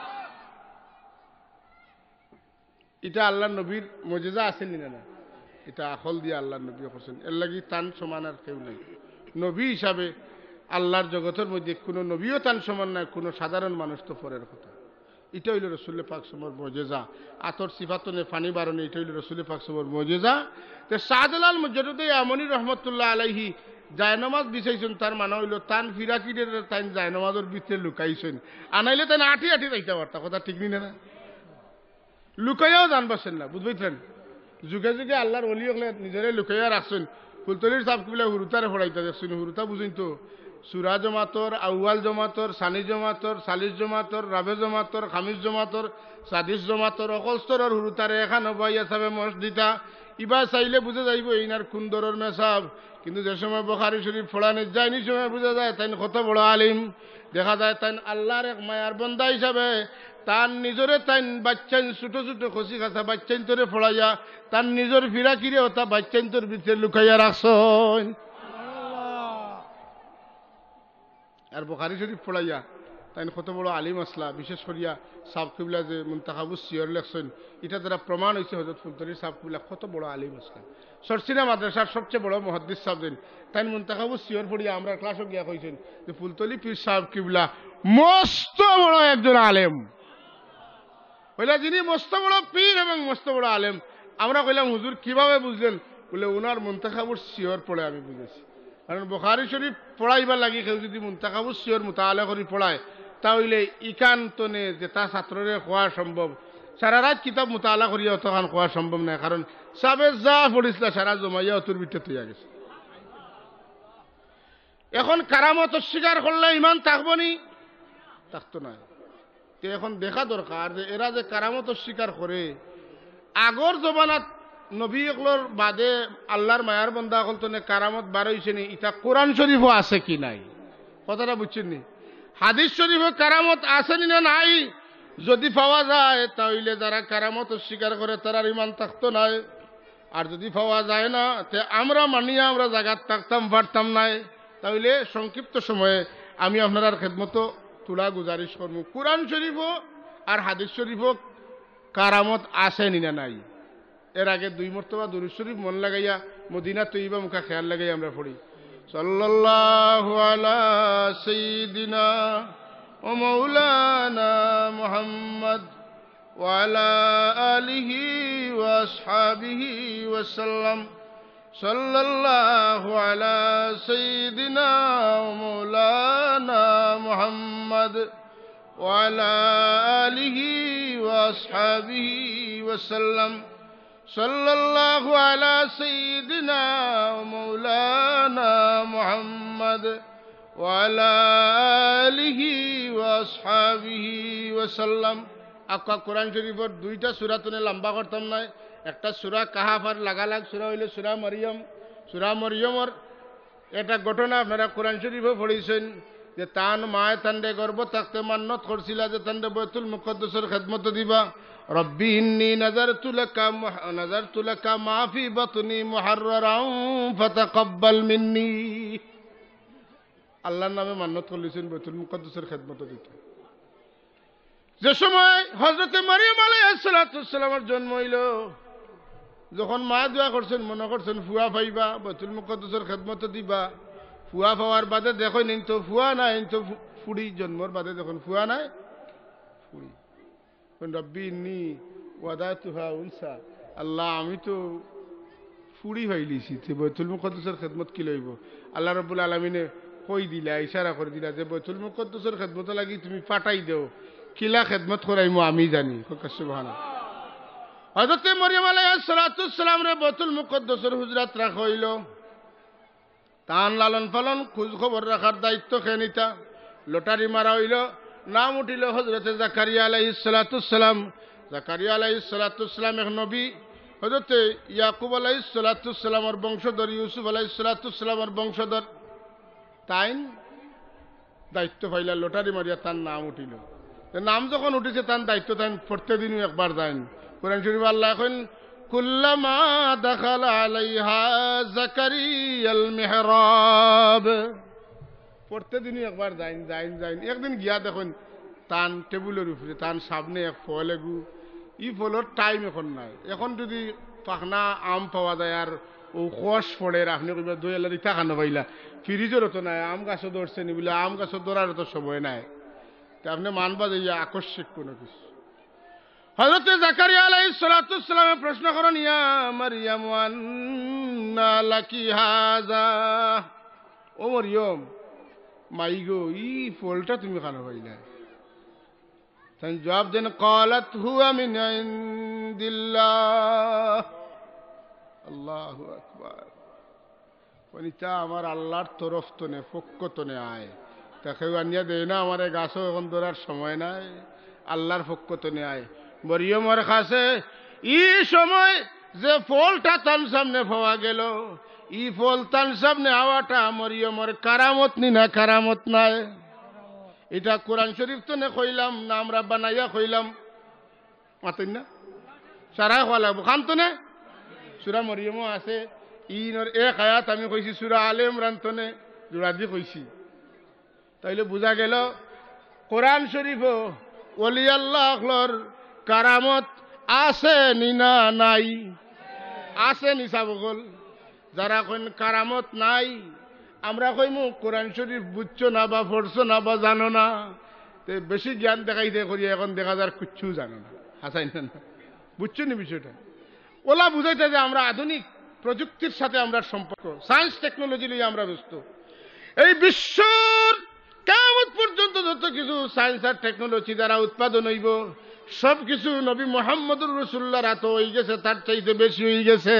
এটা আল্লাহর নবীর মুজিজা আছেন না এটা আকল দিয়ে আল্লাহর নবী করছেন এর লাগি তান সমান আর কেউ নাই নবী হিসাবে আল্লাহর জগতের মধ্যে কোনো নবীও তান সমান নাই কোনো সাধারণ মানুষ তো পরের কথা এটা হইল রসুল পাক সমর মুজিজা আতর সিফাতনে ফানি বারণে এটা হইল রসুল পাক সমর মুজিজা তে শাহজালাল মুজাদ্দিদ আমনি রহমতুল্লাহ আলাইহি জায়নামাজ বিছাইছেন তার মানে হইল তান ফিরাকিদের তান জায়নামাজের ভিতরে লুকাইছেন আনাইলে তান আঠি আঠি যাইতে পারতা কথা ঠিক নি না লুকাইয়াও জানবাছেন না বুঝবেন যুগে যুগে আল্লাহর ওলি হলে নিজেরে লুকাইয়া রাখছেন ফুলতলির সাপ কিলা হুরুতারে ফড়াইতে দেখছেন হুরুতা বুঝেন তো সুরা জমাতর আউয়াল জমাতর সানি জমাতর সালিস জমাতর রাবে জমাতর খামিস জমাতর সাদিস জমাতর অকল স্তরের হুরুতারে এখান বইয়া সাবে মসজিদা ইবা চাইলে বুঝে যাইব এইনার কুন্দরের মেসাব কিন্তু যে সময় বুখারী শরীফ ফোড়ানি যায় নি সময় বুঝা যায় তাই কত বড় আলিম দেখা যায় তাই আল্লাহর এক মায়ার বন্দা হিসাবে তার নিজরে তাই বাচ্চাইন ছোট ছোট খসি খাসা বাচ্চাইন তোরে ফড়াইয়া তার নিজের ফিরা কিরে ওটা বাচ্চাইন তোর ভিতরে লুকাইয়া রাখছন আর বুখারী শরীফ ফড়াইয়া তাই কত বড় আলিম আসলা বিশেষ করিয়া সাব কিবলা যে মুনতাখাবুস সিয়র লেখছেন এটা দ্বারা প্রমাণ হয়েছে হযরত ফুলতলির সাব কিবলা কত বড় আলিম আসলা সরসিনা মাদ্রাসার সবচেয়ে বড় মুহাদ্দিস সাহেব দেন তাই মুনতাখাবুস সিয়র পড়িয়া আমরা ক্লাসও গিয়া কইছেন যে ফুলতলি পীর সাহেব কিবলা মস্ত বড় একজন আলেম বলে যিনি মস্ত বড় পীর এবং মস্ত বড় আলেম আমরা কইলাম হুজুর কিভাবে বুঝলেন বলে ওনার মুনতাখাবুস সিয়র পড়ে আমি বুঝেছি কারণ বুখারী শরীফ পড়াইবার লাগি কেউ যদি মুনতাখাবুস সিয়র মুতাআলা করি পড়ায় তাহলে ইকান্তনে যেটা ছাত্ররে খোয়া সম্ভব সারা রাত কিতাব মুতাআলা করিয়া অতখান খোয়া সম্ভব নয় কারণ সাবে যা পড়িছিল সারা জমাইয়া অতর ভিতরে তৈয়া গেছে এখন কারামত অস্বীকার করলে ইমান থাকবো নি থাকতো না তো এখন দেখা দরকার যে এরা যে কারামত অস্বীকার করে আগর জমানাত নবী এগুলোর বাদে আল্লাহর মায়ার বন্দা হল তো কারামত বার হইছে নি এটা কোরআন শরীফও আছে কি নাই কথাটা বুঝছেন নি হাদিস শরীফে কারামত আসেনি না নাই যদি পাওয়া যায় তাহলে যারা কারামত অস্বীকার করে তারা ইমান থাকতো নাই আর যদি পাওয়া যায় না তে আমরা মানিয়া আমরা জায়গাত থাকতাম পারতাম নাই তাহলে সংক্ষিপ্ত সময়ে আমি আপনার খেদমত তুলা গুজারিশ করব কোরআন শরীফও আর হাদিস শরীফও কারামত আসেনি না নাই এর আগে 2 মর্তবা দুরূদ শরীফ মন লাগাইয়া মদিনা তৈয়বা মুখা খেয়াল লাগাই আমরা পড়ি সাল্লাল্লাহু আলা সাইয়্যিদিনা ওয়া মাওলানা মুহাম্মদ ওয়া আলা আলিহি ওয়া আসহাবিহি ওয়া সাল্লাম সাল্লাল্লাহু আলা সাইয়্যিদিনা ওয়া মাওলানা মুহাম্মদ ওয়া আলা আলিহি ওয়া আসহাবিহি ওয়া সাল্লাম সাল্লাল্লাহু আলা সাইয়্যিদিনা ওয়া মাওলানা মুহাম্মদ ওয়া আলা আলিহি ওয়া আসহাবিহি ওয়া সাল্লাম আকা কোরআন শরীফের 2টা সূরা তুলে লম্বা করতাম না একটা সূরা কাহাফ আর লাগালাগ সূরা হইল সূরা মরিয়মর এটা ঘটনা আপনারা কোরআন শরীফে পড়িছেন যে তান মায় তান্ডে গর্ব থাকতে মান্নত করছিল যে তান্ডে বাইতুল মুকদ্দাসের খেদমত দিবা রব্বি ইন্নী নাযারতু লাকা মা ফি বাতনি মুহাররারান ফাতাকাব্বাল মিন্নি। আল্লাহর নামে মান্নত করলেছেন বাইতুল মুকাদ্দাসের খেদমত দিতে। যে সময় হযরতে মারিয়াম আলাইহিস সালামের জন্ম হইল, যখন মা দোয়া করছেন, মনে করছেন ফুয়া পাইবা, বাইতুল মুকাদ্দাসের খেদমত দিবা। ফুয়া পাওয়ার বাদে দেখো নিন তো ফুয়া নাই, তো ফুড়ি জন্মর বাদে দেখুন ফুয়া নাই, ফুড়ি। রব্বি ইন্নী ওয়াদাতুহা উনসা, আল্লাহ আমি তো ফুড়ি হইলিছি, বাইতুল মুকাদ্দাসের খেদমত কি লইব? আল্লাহ রাব্বুল আলামিনে কই দিলা, ইশারা করে দিলা যে বাইতুল মুকাদ্দাসের খেদমত লাগি তুমি পাঠাই দেও, কিলা খেদমত করাইমু আমি জানি। সুবহানাল্লাহ। হযরত মারিয়াম আলাইহিস সালাম রে বাইতুল মুকাদ্দাসের হুজরাত রাখা হইল। তান লালন পালন খোঁজ খবর রাখার দায়িত্ব খেয়ে নিতা। লটারি মারা হইল, নাম উঠিল হযরতে জাকারিয়া আলাইহিস সালাম। জাকারিয়া আলাইহিস সালাম এক নবী, হযরতে ইয়াকুব আলাইহিস সালামের বংশধর, ইউসুফ আলাইহিস সালামের বংশধর। তাই দায়িত্ব পাইলা, লটারি মারিয়া তার নাম উঠিল। নাম যখন উঠেছে তার দায়িত্ব তাই প্রত্যেকদিনই একবার যাইন। কোরআন শরীফ আল্লাহ এখন কুল্লামা দাখালা আলাইহা জাকারিয়াল মিহরাব, প্রত্যেকদিনই একবার যাইন। একদিন গিয়া দেখুন তান টেবিলের উপরে তান সামনে এক ফল এগু, ই ফলের টাইম এখন নাই। এখন যদি পাখনা আম পাওয়া যায় আর ও কষ পড়ে, আপনি কইবা দই এলা দিতা খানো পাইলা, ফ্রিজেরও তো নাই, আম গাছও ধরছে নি বলে আম গাছও ধরার তো সময় নাই। তা আপনি মানবা যে আকস্মিক কোনো কিছু। হযরতে জাকারিয়া আলাইহিস সালামে প্রশ্ন করেন, ইয়া মারইয়াম আন্না লাকি হাযা, ও মরিয়ম মাই গো ই ফলটা তুমি খানো পাইলা? তাই জবাব দেন, ক্বালাত হুয়া মিন ইনদিল্লাহ। আল্লাহু আকবার। বনিতা আমার আল্লাহর তরফ তো নে, পক্ষ তো নে আয়। তাকে আনিয়া দেয় না, আমার গাছও এখন ধরার সময় নাই, আল্লাহর পক্ষ তো নে আয়। মরিয়মের কাছে ই সময় যে ফলটা তার সামনে পাওয়া গেল, ই ফল তার সামনে আওয়াটা মরিয়মের কারামত নি না কারামত নাই? এটা কোরআন শরীফ তো নে কইলাম না, আমরা বানাইয়া কইলাম মাতেন না, সারা খোয়া লাগবো খাম তো নে। সূরা মরিয়মও আছে, ইনর এক আয়াত আমি কইছি সূরা আলে ইমরান তো নে জোড়া দি কইছি। তাইলে বোঝা গেল কোরআন শরীফও ওলি আল্লাহর কারামত আছে নি না নাই? আছে নি সাবগল? যারা কইন কারামত নাই, আমরা কইমু কোরআন শরীফ বুঝছো না বা পড়ছো না বা জানো না, তে বেশি জ্ঞান দেখাইতে করি এখন দেখা যার কিচ্ছু জানো না। হাসাই না, বুঝছো নি বিষয়টা? ওলা বুঝাইতে যে আমরা আধুনিক প্রযুক্তির সাথে আমরা সম্পর্ক, সায়েন্স টেকনোলজি নিয়ে আমরা ব্যস্ত। এই বিশ্বর কিয়ামত পর্যন্ত যত কিছু সায়েন্স আর টেকনোলজি দ্বারা উৎপাদন হইব, সব কিছু নবী মুহাম্মদুর রাসূলুল্লাহর হাতে হয়ে গেছে, তার চাইতে বেশি হয়ে গেছে।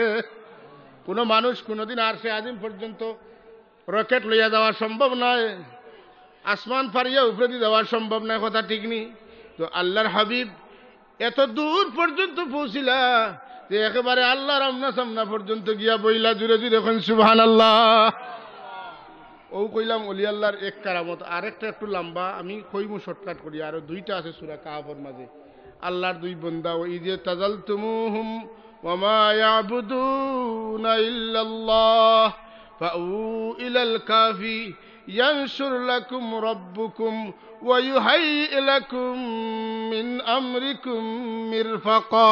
কোনো মানুষ কোনোদিন আরশে আজিম পর্যন্ত রকেট লইয়া যাওয়া সম্ভব নয়, আসমান ফারিয়া উপরে দিয়ে যাওয়া সম্ভব নয়, কথা ঠিক নি? তো আল্লাহর হাবিব এত দূর পর্যন্ত পৌঁছিলা যে একেবারে আল্লাহর আমনা সামনা পর্যন্ত গিয়া বইলা, জুড়ে জুড়ে এখন সুবহানাল্লাহ। ও কইলাম ওলি আল্লাহর এক কারামত। আরেকটা একটু লম্বা, আমি কইমু শর্টকাট করি, আরো দুইটা আছে সূরা কাহফের মাঝে। আল্লাহর দুই বান্দা, ওই যে তাজালতুমুহুম ওয়া মা ইয়াবুদুনা ইল্লাল্লাহ ফাউ ইলাল কাফি ইয়ানশুর লাকুম রাব্বুকুম ওয়া ইউহাইয়্যি লাকুম মিন আমরিকুম মিরফাকা।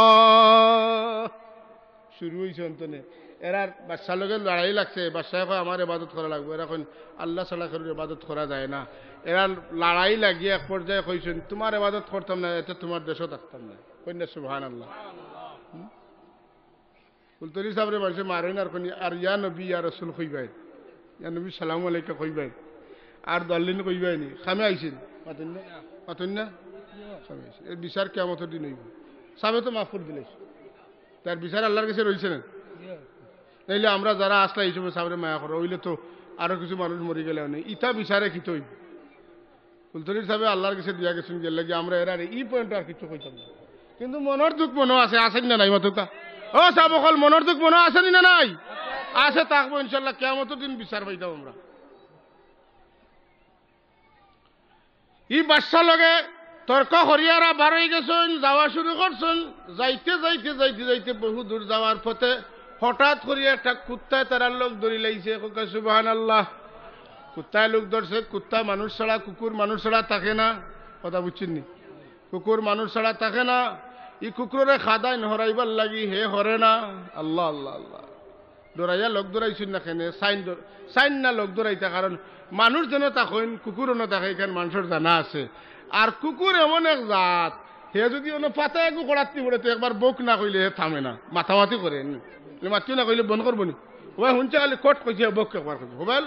শুরু হইছে অন্তনে। এরার বাদশাহ লোকের লড়াই লাগছে, বাদশাহ কয় আমার ইবাদত করা লাগবে, এরা কইন আল্লাহ ছাড়া কারোর ইবাদত করা যায় না। এরা লড়াই লাগিয়ে এক পর্যায়ে কইছেন তোমার ইবাদত করতাম না, এতে তোমার দেশও থাকতাম না। কইনা সুবহানাল্লাহ। কুলতরি সাহেবের মানুষে মারেন আর কইনি আর ইয়া নবী ইয়া রাসূল কইবাই, ইয়া নবী সালাম আলাইকা কইবাই, আর দলিন কইবাই নি। খামে আইছেন পাতেন না, পাতেন না, খামে আইছেন। এই বিচার কিয়ামতের দিন হইব। সামনে তো মাফ করে দিলেন, তার বিচার আল্লাহর কাছে রইছে না। নাইলে আমরা যারা আসলা এই সময় সামনে মায়া করো, হইলে তো আরো কিছু মানুষ মরি গেলে নেই, ইটা বিচারে কি তৈব। কুলতরি সাহেব আল্লাহর কাছে দিয়া গেছেন, গেলে লাগে আমরা এরা ই পয়েন্ট আর কিছু কইতাম না। কিন্তু মনের দুঃখ মনে আছে, আসেন না নাই মাতুকা? ও সাহেব অকল মনের দুঃখ মনে আসেনি না নাই? আছে, থাকবো ইনশাল্লাহ, কিয়ামতের দিন বিচার পাইতাম আমরা। ই বাদশাহ লগে তর্ক হরিয়ারা বার হয়ে গেছেন, যাওয়া শুরু করছেন। যাইতে যাইতে যাইতে যাইতে বহু দূর যাওয়ার পথে হঠাৎ করে একটা কুত্তায় তারা লোক ধরি লাইছে। সুবহানাল্লাহ। কুত্তায় লোক ধরছে। কুত্তা মানুষ ছাড়া, কুকুর মানুষ ছাড়া থাকে না। কথা বুঝছেন নি? কুকুর মানুষ ছাড়া থাকে না। ই কুকুরে খাদায় হরাইবার লাগি হে হরে না। আল্লাহ আল্লাহ আল্লাহ। দৌড়াইয়া লোক দৌড়াইছেন না কেন? সাইন না লোক দৌড়াইতা, কারণ মানুষ যেন তখন কুকুরও না থাকে, এখানে মানুষের জানা আছে। আর কুকুর এমন এক জাত, হে যদি অন্য পাতা একু করাতে পড়ে তো একবার বক না কইলে হে থামে না, মাথামাতি করে। মাতিও না কইলে বন্ধ করবো নি। ওই শুনছে খালি কট কইছে, বক একবার কইছে মোবাইল।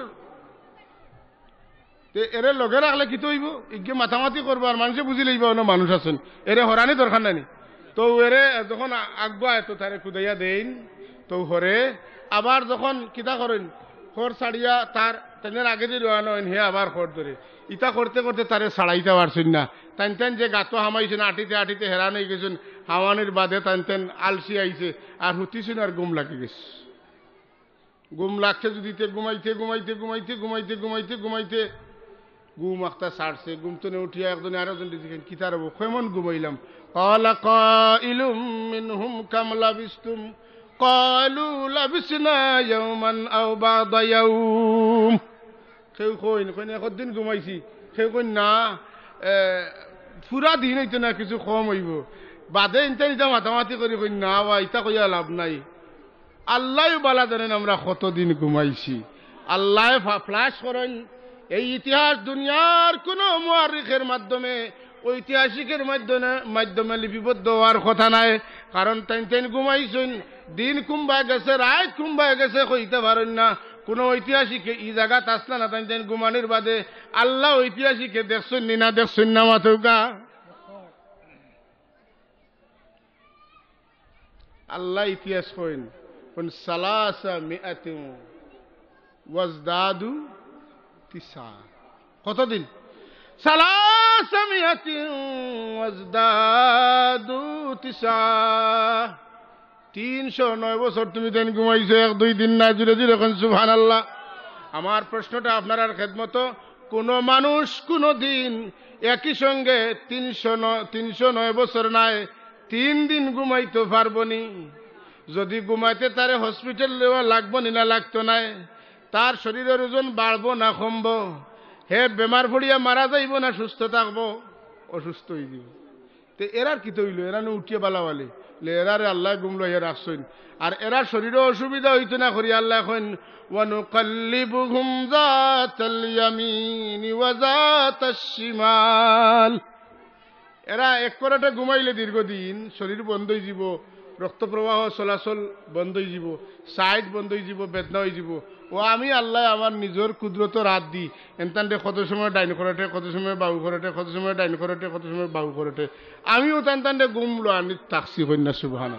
এরে লগে রাখলে কি তৈব? ইগে মাথামাতি করবো আর মানুষে বুঝি লইব অন্য মানুষ আছেন। এরে হরানি দরকার নাই। তো এরে যখন আগুয়ায় তো তারে কুদাইয়া দেন, তো হরে আবার যখন কিতা করেন, খড় ছাড়িয়া তার তেনের আগে যে রোয়ানো হইন হে আবার খড় ধরে। ইটা করতে করতে তারে ছাড়াইতে পারছেন না। টান টান যে গাতো হামাইছেন, আটিতে আটিতে হেরান হয়ে গেছেন। হাওয়ানির বাদে টান টান আলসি আইছে, আর হুতিছেন, আর গুম লাগি গেছে। গুম লাগছে যদিতে ঘুমাইতে ঘুমাইতে ঘুমাইতে ঘুমাইতে ঘুমাইতে ঘুমাইতে গুম একটা ছাড়ছে। গুম তো উঠিয়া একজনে আরেকজন দেখেন কি তার কেমন ঘুমাইলাম। ক্বালা কাইলুম মিনহুম কাম লাবিসতুম ক্বালু লাবিসনা ইয়াওমান আও বা'দা ইয়াওম। কেউ কইন একদিন ঘুমাইছি, কেউ কইন না পুরা দিন হইতো না, কিছু কম হইব। বাদে ইনটা ইটা মাতামাতি করি কইন না বা ইটা কইয়া লাভ নাই। আল্লাহ বালা জানেন আমরা কতদিন ঘুমাইছি। আল্লাহ ফ্লাশ করেন। এই ইতিহাস দুনিয়ার কোন মুআররিখের মাধ্যমে, ঐতিহাসিকের মাধ্যমে লিপিবদ্ধ হওয়ার কথা নাই। কারণ টাইন ঘুমাইছেন, দিন কুম্বায় গেছে, রাত কুম্বায় গেছে, কইতে পারেন না। কোন ঐতিহাসিকে ই জায়গাত আসলা না টাইন ঘুমানির বাদে। আল্লাহ ঐতিহাসিকে দেখছেন নি না দেখছেন না মাথুকা? আল্লাহ ইতিহাস কইন সালাসা মিআতিন ওয়াজদাদু তিসা। কতদিন? সালাসা মিআতিন ওয়াজদাদু তিসা। 309 বছর তুমি দিন ঘুমাইছো, 1-2 দিন না। জুড়ে জুড়ে এখন সুবহানাল্লাহ। আমার প্রশ্নটা আপনার খেদমত, কোন মানুষ কোন দিন একই সঙ্গে 309 বছর নাই 3 দিন ঘুমাইতে পারবো নি? যদি ঘুমাইতে তারে হসপিটাল নেওয়া লাগবো নি না লাগতো নাই? তার শরীরের ওজন বাড়বো না কমবো? হে বেমার পড়িয়া মারা যাইব না সুস্থ থাকবো? অসুস্থ হয়ে যাব। তো এরার কি তৈল? এরা নো উঠিয়ে বালাওয়ালে এরারে আল্লাহ গুমলো এ রাখছেন। আর এরার শরীরে অসুবিধা হইতো না করি আল্লাহ এখন ওয়ানুকাল্লিবুহুম যাতাল ইয়ামিনি ওয়া যাতাশ শিমাল। এরা এক করাটা ঘুমাইলে দীর্ঘদিন শরীর বন্ধ হয়ে যাব, রক্ত প্রবাহ চলাচল বন্ধ হয়ে যাব, সাইড বন্ধ হয়ে যাব, বেদনা হয়ে যাব। ও আমি আল্লাহ আমার নিজের কুদরত রাত দি এনতান্ডে কত সময় ডাইন করটে, কত সময় বাবু করটে, কত সময় ডাইন করটে, কত সময় বাবু করটে। আমিও তান্ডে গুম লো আনি থাকছি কন্যা সুবহান।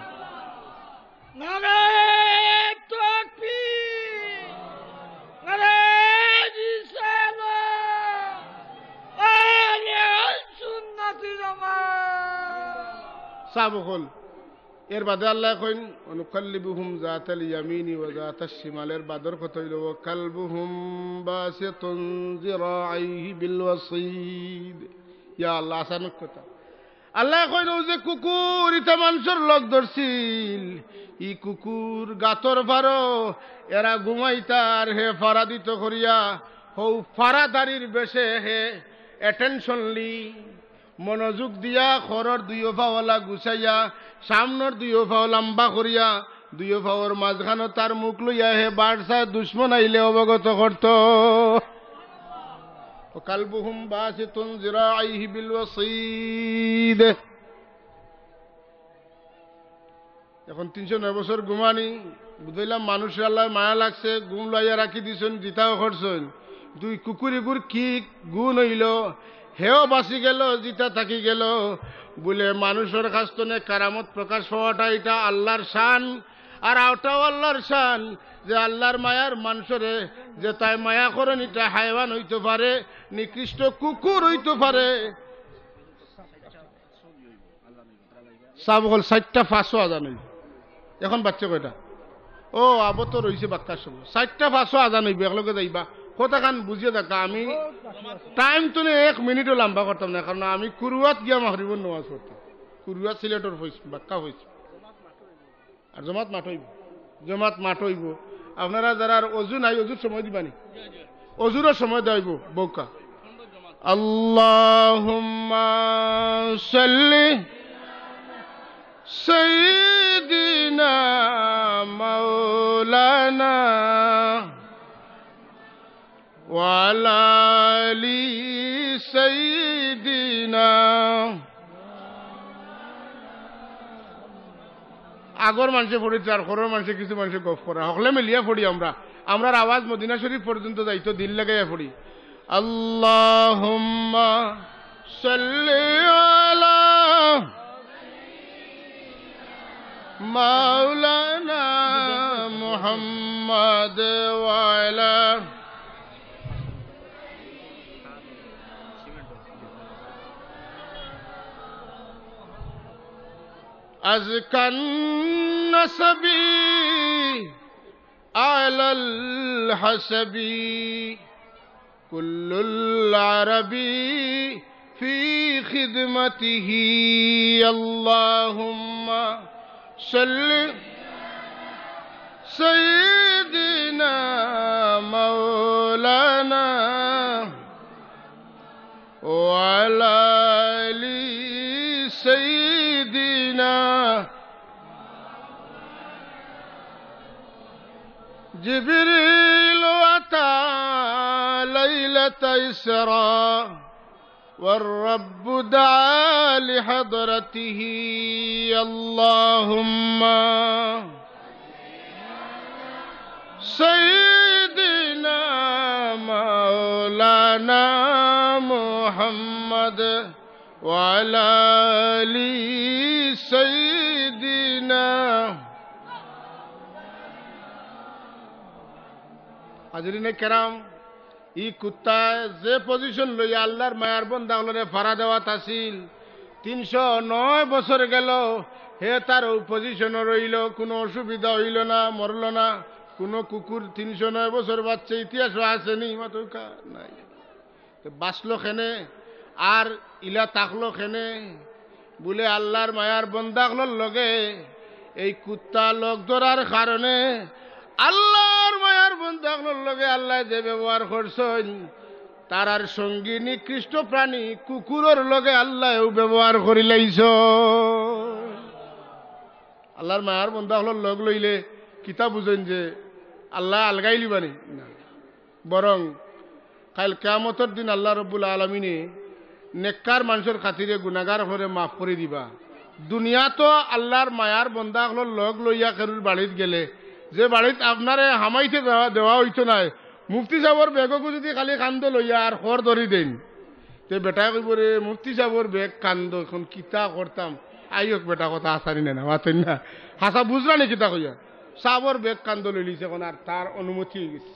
সাবকল এর বাদে আল্লাহ কইন অনুকাল্লিবুহুম যাতাল ইয়ামিনি ওয়া যাতাশ শিমালের বাদর কত হইল কালবুহুম বাসিতুন যিরাইহি বিল ওয়াসিদ। ইয়া আল্লাহ আসান কথা। আল্লাহ কইন ও যে কুকুর ইতা মানুষের লগ ধরছিল, ই কুকুর গাতর ফারো এরা ঘুমাইতার হে ফারা দিত করিয়া হৌ ফারাদারির বেশে হে অ্যাটেনশনলি মনোযোগ দিয়া খরর 2 পাওয়ালা গুছাইয়া সামনের 2 পাও লম্বা করিয়া 2 পাওয়ার মাঝখানে তার মুখ লইয়া হে বাড়সায় দুশ্মন আইলে অবগত করত। কালবুহুম বাসিতুন যিরাইহি বিল ওয়াসিদ। এখন 309 বছর ঘুমানি বুঝলাম মানুষের আল্লাহ মায়া লাগছে, গুম লইয়া রাখি দিছেন, জিতাও করছেন। 2 কুকুরিগুর কি গুণ হইল, হেও বাঁচি গেল, জিতা থাকি গেল। বলে মানুষের কাছ থেকে কারামত প্রকাশ হওয়াটা এটা আল্লাহর শান। আর ওটাও আল্লাহর শান যে আল্লাহর মায়ার মানুষরে যে তাই মায়া করেন, এটা হাইওয়ান হইতে পারে, নিকৃষ্ট কুকুর হইতে পারে। সাবল 4টা 500 আজান হইবে। এখন বাচ্চা কয়টা? ও আবো তো রয়েছে বাক্কার সব 4টা 500 আজান হইবে। একলগে যাইবা কথাখান বুঝিয়ে দেখা আমি টাইম তো 1 মিনিটও লম্বা করতাম না, কারণ আমি কুরুয়াত গিয়া মাগরিবের নামাজ পড়তাম। কুরুয়াত সিলেটর হইছে, বাক্কা হইছে। আর জমাত মাঠ হইব, জমাত মাঠ হইব। আপনারা যারা অজু নাই, অজুর সময় দিবানি, অজুরের সময় দেব বৌকা। আল্লাহুম্মা সাল্লি সাইয়্যিদিনা মাওলানা ওয়া আলা আলি সাইয়্যিদিনা। আগর মানুষে পড়িছে আর খরর মানুষে কিছু মানুষে গফ করা, হকলে মিলিয়া পড়ি। আমরার আওয়াজ মদিনা শরীফ পর্যন্ত যাইতো, দিল লাগাইয়া পড়ি। আল্লাহুম্মা সাল্লি আলা মাওলানা মুহাম্মাদ ওয়া আলা أزكى النسب على الحسب كل العرب في خدمته. اللهم صل سيدنا مولانا وعلى آل سيدنا. جبريل أتى ليلة إسراء والرب دعا لحضرته. اللهم سيدنا مولانا محمد وعلى آل سيدنا. হাজরিনে কেরাম, ই কুত্তায় যে পজিশন লইয়া আল্লাহর মায়ার বন্দা হলরে ফাড়া দেওয়াত আসিল, 309 বছর গেল, হে তার ওই পজিশন রইল, কোনো অসুবিধা হইল না, মরল না। কোনো কুকুর 309 বছর বাচ্চা ইতিহাসও আসেনি, মাতকা নাই, বাঁচলো খেনে আর ইলা তাকলো খেনে? বলে আল্লাহর মায়ার বন্দা হলর লগে এই কুত্তা লোক ধরার কারণে আল্লাহর মায়ার বন্দা হলর লগে আল্লাহ যে ব্যবহার করছেন, তার আর সঙ্গী নিকৃষ্ট প্রাণী কুকুরের লগে আল্লাহ ব্যবহার করি লাইছ। আল্লাহর মায়ার বন্দা হলর লগ লইলে কিতা বুঝেন যে আল্লাহ আলগাই লিবানি না, বরং কাল কিয়ামতের দিন আল্লাহ রব্বুল আলামিনে নেককার মানুষের খাতিরে গুনাহগার হলে মাফ করে দিবা। দুনিয়া তো আল্লাহর মায়ার বন্দা হলর লগ লইয়া কেরুর বাড়িত গেলে, যে বাড়িত আপনারে হামাইতে দেওয়া হইতো নাই, মুফতি সাহর বেগকো যদি খালি কান্দ লইয়া আর খর ধরি দেন, তে বেটা কইব রে মুফতি সাহর বেগ কান্দ, এখন কিতা করতাম, আইয়ক বেটা কথা আসারি না মাতেন না, হাসা বুঝলা নি কিতা কইয়া, সাহর বেগ কান্দ লই লিছে, এখন আর তার অনুমতি হয়ে গেছে।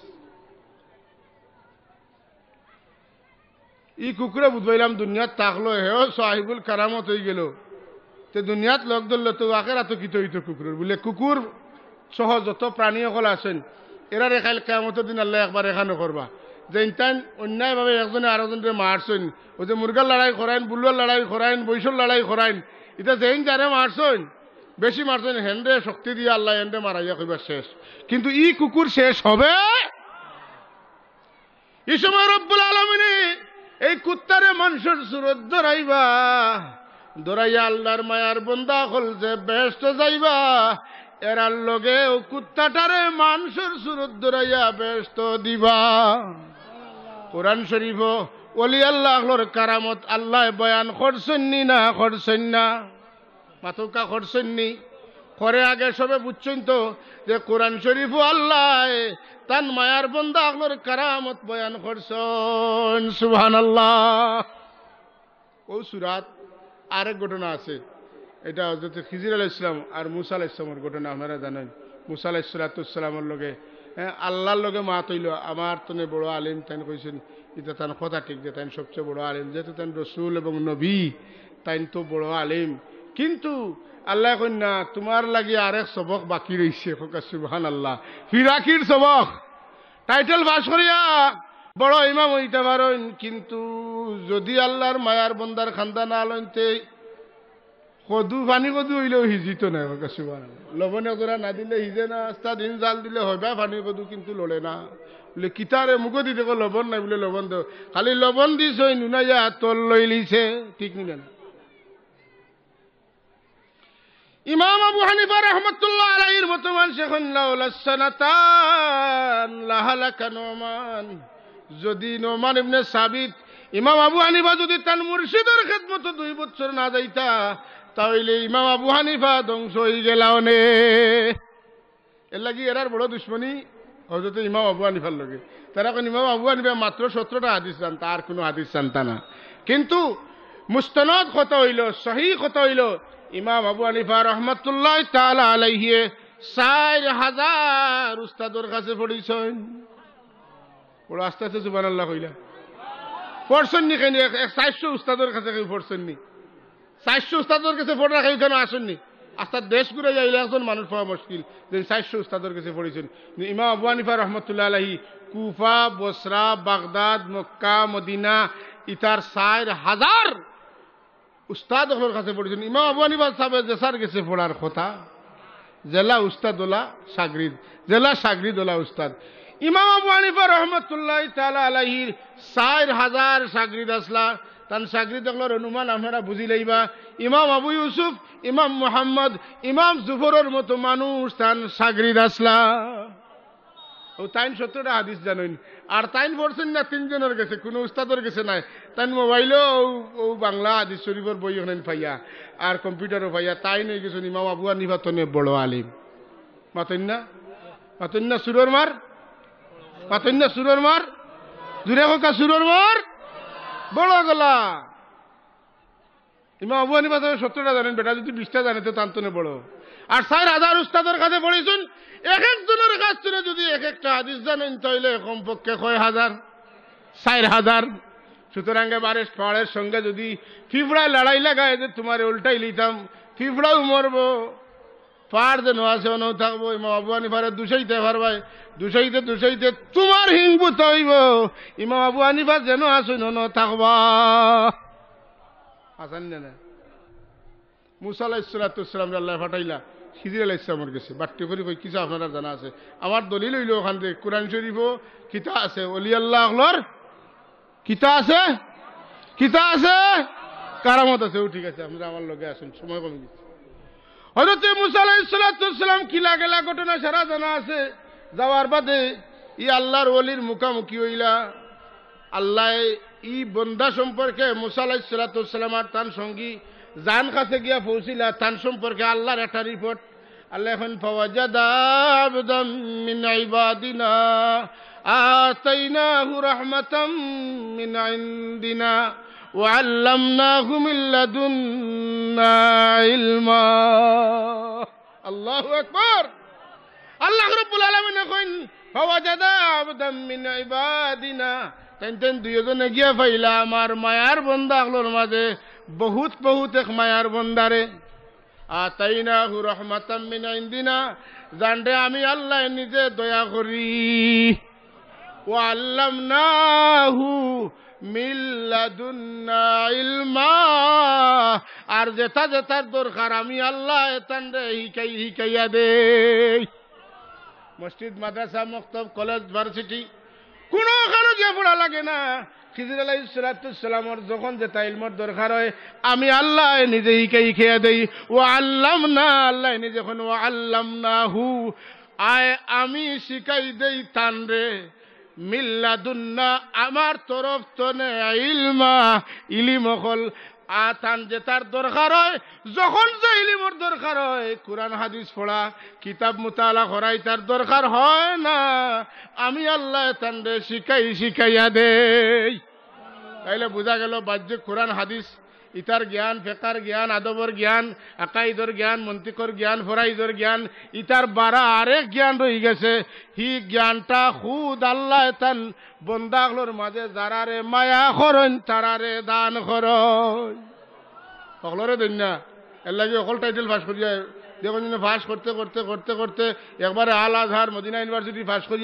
ই কুকুরে বুঝবাইলাম দুনিয়াত থাকলো, হেও সাহিবুল কারামত হয়ে গেল, তে দুনিয়াত লগ ধরলো তো আখের এত কিত হইতো কুকুরের। বলে কুকুর সহ যত প্রাণী সকল আছেন, এরা রেখাইল কিয়ামতের দিন আল্লাহ একবার রেখা নকরবা, যে ইনতান অন্যায়ভাবে একজনে আরেকজনকে মারছেন, ওই যে মুরগার লড়াই করাইন, বুল্লুর লড়াই করাইন, বৈশর লড়াই করাইন, এটা যেইন যারে মারছেন, বেশি মারছেন, হেন্ডে শক্তি দিয়ে আল্লাহ হেন্ডে মারাইয়া কইবার শেষ। কিন্তু ই কুকুর শেষ হবে এই সময় রব্বুল আলামিনে এই কুত্তারে মানুষের সুরত ধরাইবা, ধরাইয়া আল্লাহর মায়ার বন্দা হল যে বেহেশত যাইবা, এরার লগে ও কুত্তাটারে মানুষের সুরত ধরাইয়া বেহেশত দিবা। কোরআন শরীফ ওলি আল্লাহর কারামত আল্লাহ বয়ান করছেননি না করছেন না? মাতকা করছেননি? করে আগে সবে বুঝছেন তো যে কোরআন শরীফ আল্লাহ তান মায়ার বন্দা আল্লাহর কারামত বয়ান করছেন। সুবহানাল্লাহ। ও সূরাত আরেক ঘটনা আছে, এটা হযরত খিজির আলাইহিস সালাম আর মুসা আলাইহিস সালামের ঘটনা। আপনারা জানেন মুসা আলাইহিস সালামের লগে আল্লাহর লগে মাত হইল, আমার তনে বড় আলিম, তাই কইছেন এটা তান কথা ঠিক যে তাই সবচেয়ে বড় আলিম, যেহেতু তাই রসুল এবং নবী, তাই তো বড় আলিম। কিন্তু আল্লাহ কই না, তোমার লাগি আরেক সবক বাকি রয়েছে। সুবহানাল্লাহ। ফিরাকির সবক টাইটেল পাস করিয়া বড় ইমাম হইতে পারেন, কিন্তু যদি আল্লাহর মায়ার বন্দার খান্দা না লইতে কদু পানি কদু হইলেও হিজিত নাই। লবণে গোড়া না দিলে হিজে না, আস্তা দিন জাল দিলে হইবা পানি কদু, কিন্তু লড়ে না। বলে কিতারে মুখো দি দেখো লবণ নাই, বলে লবণ দেও, খালি লবণ দিছ নুনাইয়া তল লই লিছে, ঠিক নিলে না। ইমাম আবু হানিফা রাহমাতুল্লাহ আলাইহির মতো মানুষ এখন লাউলাসানাতান লাহালাকা নোমান, যদি নোমান ইবনে সাবিত ইমাম আবু হানিফা যদি তার মুর্শিদের খেদমত 2 বছর না যাইতা, তাহলে ইমাম আবু হানিফা ধ্বংস হয়ে গেলাও নে। এর লাগি এরার বড় দুশ্মনী হযরত ইমাম আবু হানিফার লগে। তারা কোন ইমাম আবু হানিফা মাত্র 17টা হাদিস জানতা, আর কোনো হাদিস জানতা না। কিন্তু মুস্তানাদ কত হইল, সহিহ কত হইল, ইমাম আবু হানিফা রহমাতুল্লাহ তাআলা আলাইহি 4000 উস্তাদের কাছে পড়িছেন। বড় আস্তে আস্তে সুবহানাল্লাহ কইলা পড়ছেন নি? কেন 400 উস্তাদের কাছে কেউ পড়ছেন নি? 400 উস্তাদের কাছে পড়া কেউ কেন আসেননি? আস্তা দেশ ঘুরে যাইলে একজন মানুষ পাওয়া মুশকিল যে 400 উস্তাদের কাছে পড়েছেন। ইমাম আবু হানিফা রহমাতুল্লাহ আলাইহি Kufa, Basra, Baghdad, Mecca, Medina ইতার 4000 উস্তাদের কাছে পড়েছেন। ইমাম আবু হানিফা সাহেব যেসার গেছে পড়ার কথা, জেলা উস্তাদ ওলা সাগরিদ, জেলা সাগরিদ ওলা উস্তাদ। ইমাম আবু হানিফা রহমতুল্লাহ তাআলা আলাইহির 4000 সাগরিদ আসলা। তান সাগরিদ দেখলার অনুমান আপনারা বুঝি লইবা। ইমাম আবু ইউসুফ, ইমাম মুহাম্মদ, ইমাম জুফরের মতো মানুষ তান সাগরিদ আসলা। ও তাইন 17টা হাদিস জানেন, আর তাইন পড়ছেন না 3 জনের কাছে, কোনো উস্তাদের কাছে নাই। তাইন মোবাইলও ও বাংলা হাদিস শরীফের বই ওখানে পাইয়া, আর কম্পিউটারও পাইয়া। তাই নিয়ে গেছেন ইমাম আবু হানিফা তনে বড় আলিম। মাতেন না সুরর মার, মাতেন না সুরর মার, জুড়ে হোকা সুরর মার, বড় গলা। ইমাম আবু হানিফা তবে 17টা জানেন, বেটা যদি 20টা জানে তো তান্তনে বড়। আর 4000 উস্তাদের কাছে পড়েছেন, এক একজনের কাছ থেকে যদি এক একটা হাদিস জানেন তাহলে কমপক্ষে 6000 4000। সুতরাং এবারে পাহাড়ের সঙ্গে যদি ফিফড়ায় লড়াই লাগায় যে তোমার উল্টাই লিতাম, ফিফড়াও মরবো, পাহাড় যেন আছে অন থাকবো। ইমাম আবু হানিফারে দুষাইতে পারবাই, দুষাইতে তোমার হিংবুত হইব। ইমাম আবু হানিফা যেন আসুন অন থাকবা। আসান না মুসা আলাইহিস সালাম আল্লাহ ফাটাইলা খিজির আলাইহিস সালামের কাছে বাট্টি করে কই কিছু আপনারা জানা আছে? আমার দলিল হইল ওখান থেকে কোরআন শরীফও কিতা আছে, ওলি আল্লাহর কিতা আছে, কিতা আছে, কারামত আছে। ও ঠিক আছে, আপনারা আমার লগে আসুন, সময় কমে গেছে। হযরত মুসা আলাইহিস সালাম কিলা গেলা ঘটনা সারা জানা আছে। যাওয়ার বাদে ই আল্লাহর ওলির মুখামুখি হইলা। আল্লাহ ই বন্দা সম্পর্কে মুসা আলাইহিস সালাম আর তার সঙ্গী জান কাছে গিয়া পৌঁছিলা, তার সম্পর্কে আল্লাহর একটা রিপোর্ট। আল্লাহ এখন ফাওয়াজাদা আবদাম মিন ইবাদিনা আতাইনাহু রাহমাতাম মিন ইনদিনা ওয়া আল্লামনাহু মিন লাদুন্না ইলমা। আল্লাহু আকবার। আল্লাহ রাব্বুল আলামিন কইন ফাওয়াজাদা আবদাম মিন ইবাদিনা, তেন দুইজনে গিয়া পাইলা আমার মায়ার বন্দা আগলোর মাঝে বহুত এক মায়ার বন্দারে। আতাইনাহু রাহমাতাম মিন ইনদিনা, জানরে আমি আল্লাহ নিজে দয়া করি। ওয়া আল্লামনাহু মিন লাদুন্না ইলমা, আর যেটার দরকার আমি আল্লাহ এতানরে হিকাইয়া দেই। মসজিদ, মাদ্রাসা, মক্তব, কলেজ, ভার্সিটি কোনো কারো যে পড়া লাগে না। খিজির আলাইহিস সালামের যখন যেটা ইলমের দরকার হয় আমি আল্লাহ নিজে হিকাইয়া দেই। ও আল্লামনা, আল্লাহ নিজে এখন ও আল্লামনাহু, আয় আমি শিখাই দেই তানরে মিল্লাদুন্না, আমার তরফ তনে ইলমা, ইলিম হল। আতান যে তার দরকার হয়, যখন যে ইলিমর দরকার হয়, কোরআন হাদিস পড়া, কিতাব মুতালা করাই তার দরকার হয় না, আমি আল্লাহ তানরে শিখাইয়া দেই। তাইলে বোঝা গেল বাহ্যিক কোরআন হাদিস ইতার জ্ঞান, ফেকার জ্ঞান, আদবর জ্ঞান, আকাইদর জ্ঞান, মন্তিকর জ্ঞান, ফরাইদর জ্ঞান, ইতার বারা আরেক জ্ঞান রয়ে গেছে। হি জ্ঞানটা খুদ আল্লাহ তান বন্দাগুলোর মাঝে যারারে মায়া করেন তারারে দান করেন। সকলরে দেন না, এর লাগে অকল টাইটেল পাস করিয়া দেখুন পাস করতে একবারে আল আজহার মদিনা ইউনিভার্সিটি পাস করিয়া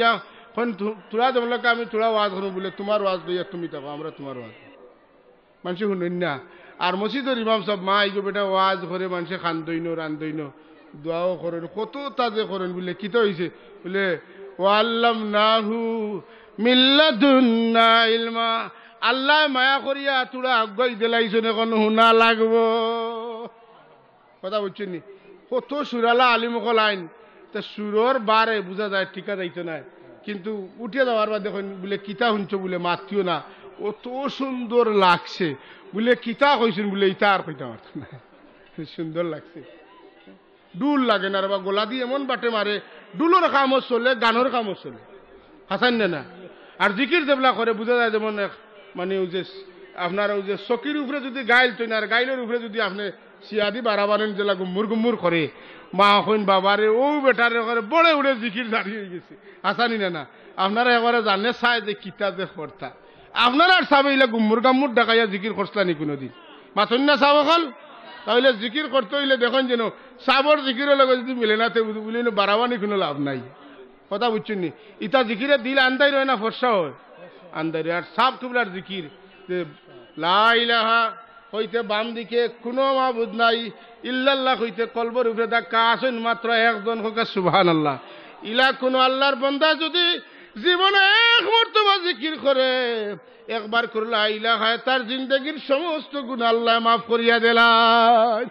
তোরা যেমন আমি তোরা ওয়াজ করবো বলে তোমার ওয়াজ লইয়া তুমি থাকো আমরা তোমার ওয়াজ মানুষ শুনেন না আর মসজিদের ইমাম সব মা আইগো বেটা ওয়াজ করে মানুষে খান দইন রান দইন দোয়াও করেন কত তাজে করেন বলে কিতা হয়েছে বলে ওয়াল্লাম নাহু মিল্লাদুন্না ইলমা আল্লাহ মায়া করিয়া তোরা আগাই দিলাইছেন এখন শুনা লাগবো কথা বুঝছেন নি কত সুরালা আলিমকল আইন তা সুরর বারে বোঝা যায় টিকা যাইতো না কিন্তু উঠিয়ে যাওয়ার বাদ দেখুন বলে কিতা শুনছো বলে মাতিও না অত সুন্দর লাগছে বলে কিতা কইছেন বলে ইতা আর কইতে পারত না সুন্দর লাগছে ডুল লাগে না বা গোলা দিয়ে এমন বাটে মারে ডুলোর কামও চলে গানোর কামও চলে হাসান না আর জিকির যেগুলা করে বোঝা যায় যেমন মানে ওই যে আপনার ওই যে চকির উপরে যদি গাইল তৈন আর গাইলের উপরে যদি আপনি সিয়াদি বাড়াবারেন যেলা গুম্মুর গুম্মুর করে মা হইন বাবারে ও বেটারে করে বড়ে উড়ে জিকির দাঁড়িয়ে হয়ে গেছে হাসানি না আপনারা একবারে জানে চায় যে কিতা যে কর্তা আপনারা আর সাবে ইলা গুম্মুর গাম্মুর ডাকাইয়া জিকির করছলানি কোনোদিন মাথন না সাব হল তাহলে জিকির করতে হইলে দেখুন যেন সাবর জিকিরের লগে যদি মিলে না বলে বাড়াবানি কোনো লাভ নাই কথা বুঝছেন নি ইতা জিকিরে দিল আন্দাই রয় না ফর্সা হয় আন্দাই আর সাব কুবলার জিকির যে লা ইলাহা হইতে বাম দিকে কোনো মাবুদ নাই ইল্লাল্লাহ হইতে কলবর উপরে দেখা আসেন মাত্র একজন হোক সুবহানাল্লাহ ইলা কোনো আল্লাহর বান্দা যদি জীবনে এক মর্তবা জিকির করে একবার করে লা ইলাহা তার জিন্দেগীর সমস্ত গুনাহ আল্লাহ মাফ করিয়া দিলেন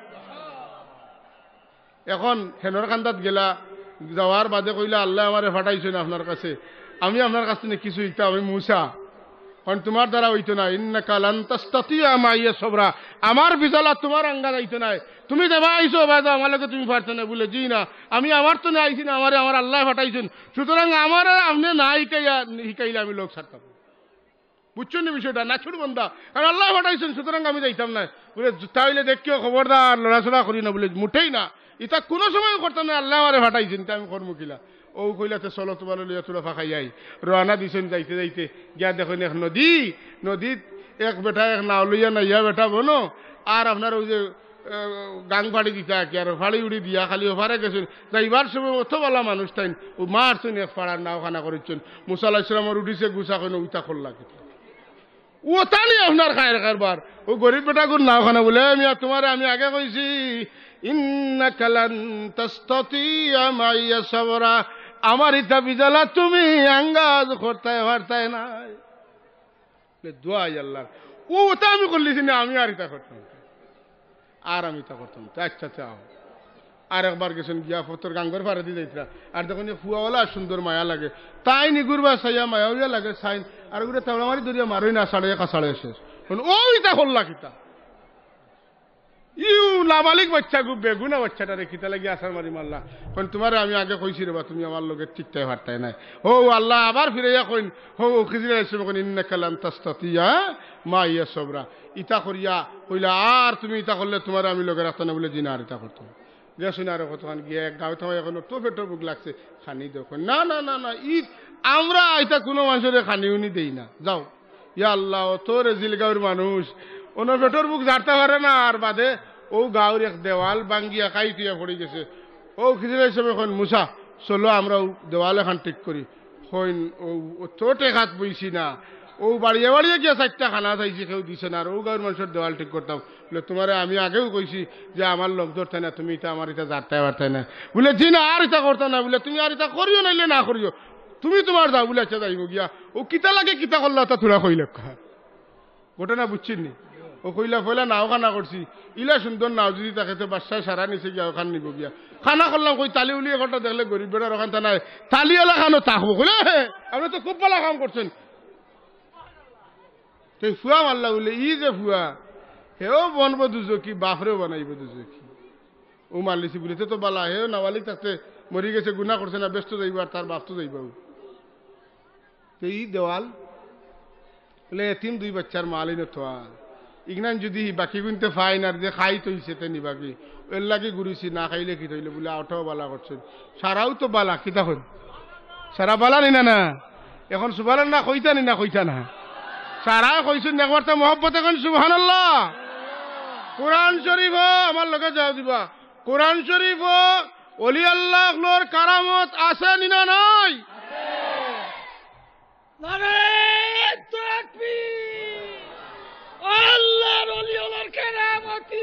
এখন হেনর কান্দাত গেলা যাওয়ার বাদে কইলা আল্লাহ আমারে ফাটাইছেন আপনার কাছে আমি আপনার কাছে কিছু ইতা আমি মুসা কারণ তোমার দ্বারা হইতো না ইন্নাকা লান তাস্তাতিয়া মাইয়া সবরা আমার বিজালা তোমার আঙ্গা যাইতো না তুমি দেবা আইছো বাদা আমার লগে তুমি পারছো না বলে জি না আমি আমার তো না আইছি না আমারে আমার আল্লাহ ফাটাইছেন সুতরাং আমার আপনি না হিকাইলে আমি লোক ছাড়তাম বুঝছেন না বিষয়টা না ছুট বন্ধা কারণ আল্লাহ ফাটাইছেন সুতরাং আমি যাইতাম না বলে তাইলে দেখিও খবরদার লড়াচড়া করি না বলে মুঠেই না এটা কোনো সময় করতাম না আল্লাহ আমারে ফাটাইছেন তা আমি করবো কিলা ও কইলাতে চলো তোমার লিয়া তোরা ফাঁকাই যাই রানা দিছেন যাইতে যাইতে গিয়া দেখুন এক নদীত এক বেটা এক নাও লইয়া না ইয়া বেটা বনো আর আপনার ওই যে গাং ফাড়ি দিতা কি আর ফাড়ি উড়ি দিয়া খালি ওভারে গেছেন যাইবার সময় অত বলা মানুষ তাই ও মারছেন এক ফাড়ার নাও খানা করেছেন মুসা আলাইহিস সালামের উঠিছে গুছা কেন উইতা করলা কি ও তানি আপনার খায়ের কারবার ও গরিব বেটা গুর নাও খানা বলে তোমারে আমি আগে কইছি ইন্নাকা লান তাস্তাতিয়া মাইয়া সাবরা আমার ইতা বিজালা তুমি আঙ্গাজ করতে পারতাই না দোয়াই আল্লাহ ও তা আমি করলিছি না আমি আর ইতা করতাম আর আমি তা করতাম আচ্ছা চাও আর একবার গেছেন গিয়া ফতর গাঙ্গর পারে দিয়ে যাইতরা আর দেখুন ফুয়াওয়ালা সুন্দর মায়া লাগে তাই নিগুরবা সাইয়া মায়া লাগে সাইন আর ওগুলো তাওড়ামারি দরিয়া মারই না সাড়ে একা সাড়ে শেষ ও ইতা করলা কিতা ইউ নাবালিক বাচ্চা খুব বেগুনা বাচ্চাটারে কিতা লাগি আসার মারি মারলা কারণ তোমার আমি আগে কইছি রে বা তুমি আমার লগে ঠিকঠাক হারতাই নাই ও আল্লাহ আবার ফিরাইয়া কইন হো খিজিরা এসে কইন ইন্নাকা লান তাস্তাতিয়া মা ইয়া সবরা ইতা করিয়া কইলা আর তুমি ইতা করলে তোমার আমি লগে রাখতাম না বলে জিনা আর ইতা করতাম গেছো না আর কতক্ষণ গিয়ে এক গাঁও থামাই এখন তো পেটের বুক লাগছে খানি দেখো না না না না ঈদ আমরা এটা কোনো মানুষের খানি উনি দেই না যাও ইয়া আল্লাহ তোর জিলগাঁওয়ের মানুষ ওনার পেটের বুক ঝাড়তে পারে না আর বাদে ও গাঁওর এক দেওয়াল ভাঙ্গিয়া কাইটিয়া পড়ে গেছে ও খিজিরা হিসেবে এখন মুসা চলো আমরা দেওয়াল এখন ঠিক করি হইন ও তোটে হাত বইছি না ও বাড়িয়ে বাড়িয়ে গিয়া চারটা খানা চাইছি কেউ দিছে না আর ও গাঁওর মানুষের দেওয়াল ঠিক করতাম বলে তোমার আমি আগেও কইছি যে আমার লোক ধরতে না তুমি এটা আমার এটা জারতাই পারতাই না বলে জি না আর এটা করতাম না বলে তুমি আর এটা করিও নাইলে না করিও তুমি তোমার যাও বলে আচ্ছা যাইব গিয়া ও কিতা লাগে কিতা করলা তা তোরা কইলে ঘটনা বুঝছিনি ও কইলা ফইলা নাও খানা করছি ইলা সুন্দর নাও যদি তাকে তো বাসায় সারা নিচে গিয়া ওখান নিব গিয়া খানা করলাম কই তালি উলিয়ে ঘরটা দেখলে গরিব বেড়ার ওখান তা নাই তালিওয়ালা খানো থাকবো কইলে আপনি তো খুব ভালো কাম করছেন তুই ফুয়া মারলা বলে ই যে ফুয়া হেও বনব দুজকি বাপরেও বানাইব দুজকি ও মারলিছি বলে তো বালা হেও নাবালিক থাকতে মরি গেছে গুণা করছে না ব্যস্ত যাইব আর তার বাপ তো যাইব ই দেওয়াল বলে এতিম দুই বাচ্চার মালই নথা ইগনান যদি বাকি গুনতে ফাইন আর যে খাই তৈছে তে নিবাকি এর লাগে ঘুরিছি না খাইলে কি তৈলে বলে আউটাও বালা করছেন সারাও তো বালা কি তখন সারা বালা নি না এখন সুবালার না কইতা নি না কইতা না সারা কইছেন একবার তো মহব্বত এখন সুবহানাল্লাহ কোরআন শরীফ আমার লগে যাও দিবা কোরআন শরীফ ওলি আল্লাহর কারামত আছে নি না নাই নারায়ে তাকবীর আল্লাহর ওলিওয়ালার কেরামতি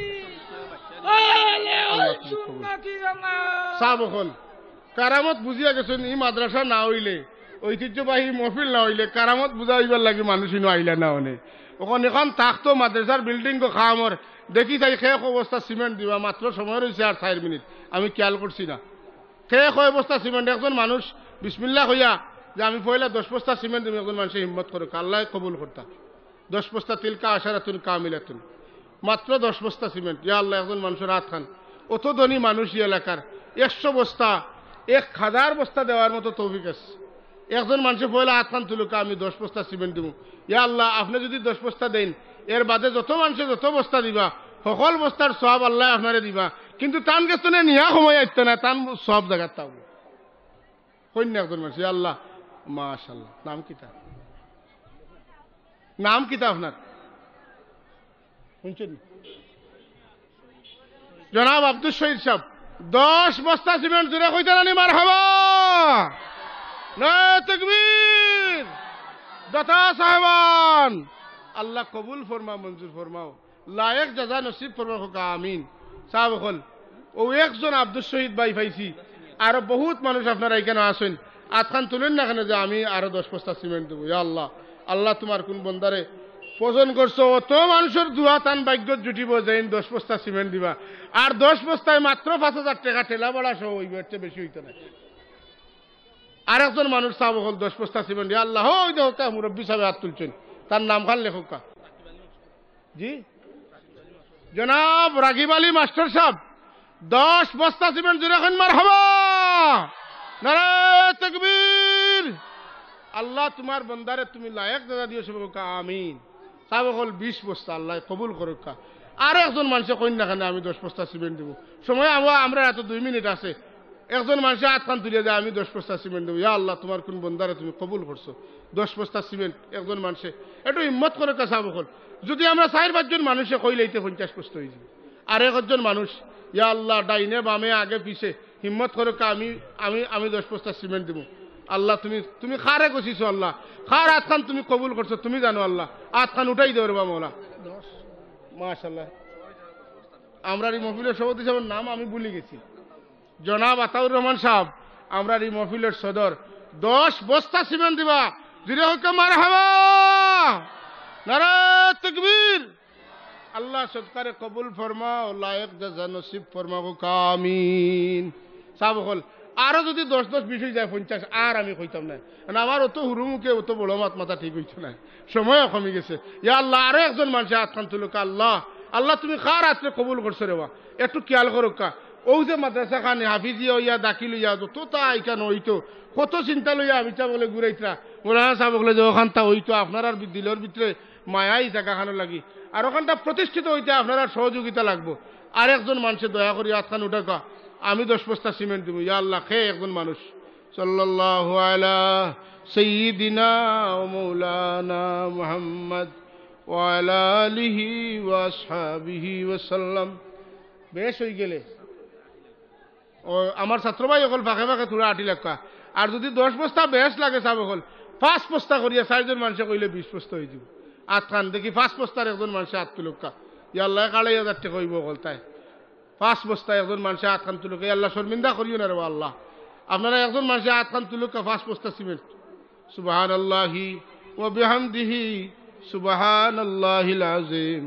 আলে ওই সুন্নতি জামাত সাবখন কারামত বুঝিয়া গেছেন ই মাদ্রাসা না হইলে ঐতিহ্যবাহী মহফিল না হইলে কারামত বুঝা হইবার লাগে মানুষ ইনো আইলা না হনে ওখান এখন থাকতো মাদ্রাসার বিল্ডিং গো খামর দেখি তাই শেষ অবস্থা সিমেন্ট দিবা মাত্র সময় রয়েছে আর 4 মিনিট আমি খেয়াল করছি না শেষ অবস্থা সিমেন্ট একজন মানুষ বিসমিল্লাহ হইয়া যে আমি পয়লা 10 বস্তা সিমেন্ট দিব একজন মানুষের হিম্মত করে আল্লাহ কবুল করতা 10 বস্তা তিলকা আশারাতুন কামিলাতুন মাত্র 10 বস্তা সিমেন্ট ইয়া আল্লাহ একজন মানুষের হাত খান অত ধনী মানুষ এই এলাকার 100 বস্তা 1000 বস্তা দেওয়ার মতো তৌফিক আছে একজন মানুষের পয়লা হাত খান তুলুকা আমি 10 বস্তা সিমেন্ট দিব ইয়া আল্লাহ আপনি যদি 10 বস্তা দেন এর বাদে যত মানুষের যত বস্তা দিবা সকল বস্তার সওয়াব আল্লাহ আপনারে দিবা কিন্তু তান গেছনে নিয়া সময় আইতে না তান সব জায়গা তাও কন্যা একজন মানুষ ইয়া আল্লাহ মাশাআল্লাহ নাম কিতা নাম কিতা আপনার শুনছেন জনাব আব্দুল শহীদ সাহেব 10 বস্তা সিমেন্ট জুড়ে কইতে রানি মারহাবা নারায়ে তাকবীর দাতা সাহেবান আল্লাহ কবুল ফরমা মঞ্জুর ফরমাও লায়েক জাযা নসিব ফরমা হোক আমিন সাহেব হল ও একজন আব্দুল শহীদ ভাই পাইছি আর বহুত মানুষ আপনারা এখানে আসেন আতখান তুলেন না কেন যে আমি আরো 10 বস্তা সিমেন্ট দেবো ইয়া আল্লাহ আল্লাহ তোমার কোন বন্দারে পছন্দ করছো অত মানুষের দুয়া তান ভাগ্য জুটিব যেন 10 বস্তা সিমেন্ট দিবা আর 10 বস্তায় মাত্র 5000 টাকা ঠেলা বড়া সহ হইবে এর চেয়ে বেশি হইতো না আর একজন মানুষ চাবো হল 10 বস্তা সিমেন্ট ইয়া আল্লাহ ওই দেখো কা মুরব্বী সাহেব হাত তুলছেন তার নাম খান লেখক কা জি জনাব রাগিব আলী মাস্টার সাহেব 10 বস্তা সিমেন্ট জুড়ে এখন মারহাবা নারায়ে তাকবীর আল্লাহ তোমার বন্দারে তুমি লায়েক দাদা দিও সব কা আমিন সাহেব হল 20 বস্তা আল্লাহ কবুল করুক কা আর একজন মানুষে কইন না কেন আমি 10 বস্তা সিমেন্ট দেব সময় আমরা এত 2 মিনিট আছে একজন মানুষে হাত খান তুলে যায় আমি 10 বস্তা সিমেন্ট দেবো ইয়া আল্লাহ তোমার কোন বন্দারে তুমি কবুল করছো 10 বস্তা সিমেন্ট একজন মানুষে একটু হিম্মত করে কা সাহেব হল যদি আমরা 4-5 জন মানুষে কইলেইতে 50 বস্তা হয়ে যাবে আর একজন মানুষ ইয়া আল্লাহ ডাইনে বামে আগে পিছে হিম্মত করে কা আমি 10 বস্তা সিমেন্ট দেবো আল্লাহ তুমি খারে গছিছো আল্লাহ খার হাত খান তুমি কবুল করছো তুমি জানো আল্লাহ হাত খান উঠাই দেও রে বা মওলা মাশাআল্লাহ আমরা এই মহফিলের সভাপতি সাহেবের নাম আমি ভুলে গেছি জনাব আতাউর রহমান সাহেব আমরা এই মহফিলের সদর 10 বস্তা সিমেন্ট দিবা যদি হোক মারহাবা নারায়ে তাকবীর আল্লাহ সদকারে কবুল ফরমাও লায়েক জাযা নসিব ফরমাও আমিন সাহেব হল আরো যদি 10 20 যায় 50 আর আমি কইতাম না কারণ আমার অত হুরুমুখে অত বড় মাথা ঠিক হইতো না সময় কমে গেছে ইয়া আল্লাহ আরো একজন মানুষ হাত খান তুলুক আল্লাহ আল্লাহ তুমি কার হাতে কবুল করছো রে বা একটু খেয়াল করো কা ও যে মাদ্রাসা খানে হাফিজি হইয়া দাখিল হইয়া তো তা আইকান হইতো কত চিন্তা লইয়া আমি চা বলে ঘুরাইতরা মোলানা সাহেব বলে যে ওখানটা হইতো আপনার আর দিলের ভিতরে মায়াই জায়গাখানো লাগি আর ওখানটা প্রতিষ্ঠিত হইতে আপনার সহযোগিতা লাগবো আর একজন মানুষের দয়া করি হাত খান উঠা কা আমি 10 বস্তা সিমেন্ট দিব ইয়া আল্লাহ খেয়ে একজন মানুষ সাল্লাল্লাহু আলা সাইয়্যিদিনা ওয়া মাওলানা মুহাম্মদ ওয়া আলা আলিহি ওয়া আসহাবিহি ওয়া সাল্লাম বেশ হই গেলে ও আমার ছাত্র ভাই সকল ফাঁকে ফাঁকে থোড়া 8 লাখ আর যদি 10 বস্তা বেশ লাগে সাহেব সকল 5 বস্তা করিয়া 4 জন মানুষে কইলে 20 বস্তা হয়ে যাব আট খান দেখি 5 বস্তার একজন মানুষে হাত তুলুকা ইয়া আল্লাহ 2,500 টাকা হইব বলতায় 5 বস্তা একজন মানুষে হাত খান তুলুকা আল্লাহ শর্মিন্দা করিও না রে আল্লাহ আপনারা একজন মানুষে হাত খান তুলুকা 5 বস্তা সিমেন্ট সুবহানাল্লাহি ওয়া বিহামদিহি সুবহানাল্লাহিল আযীম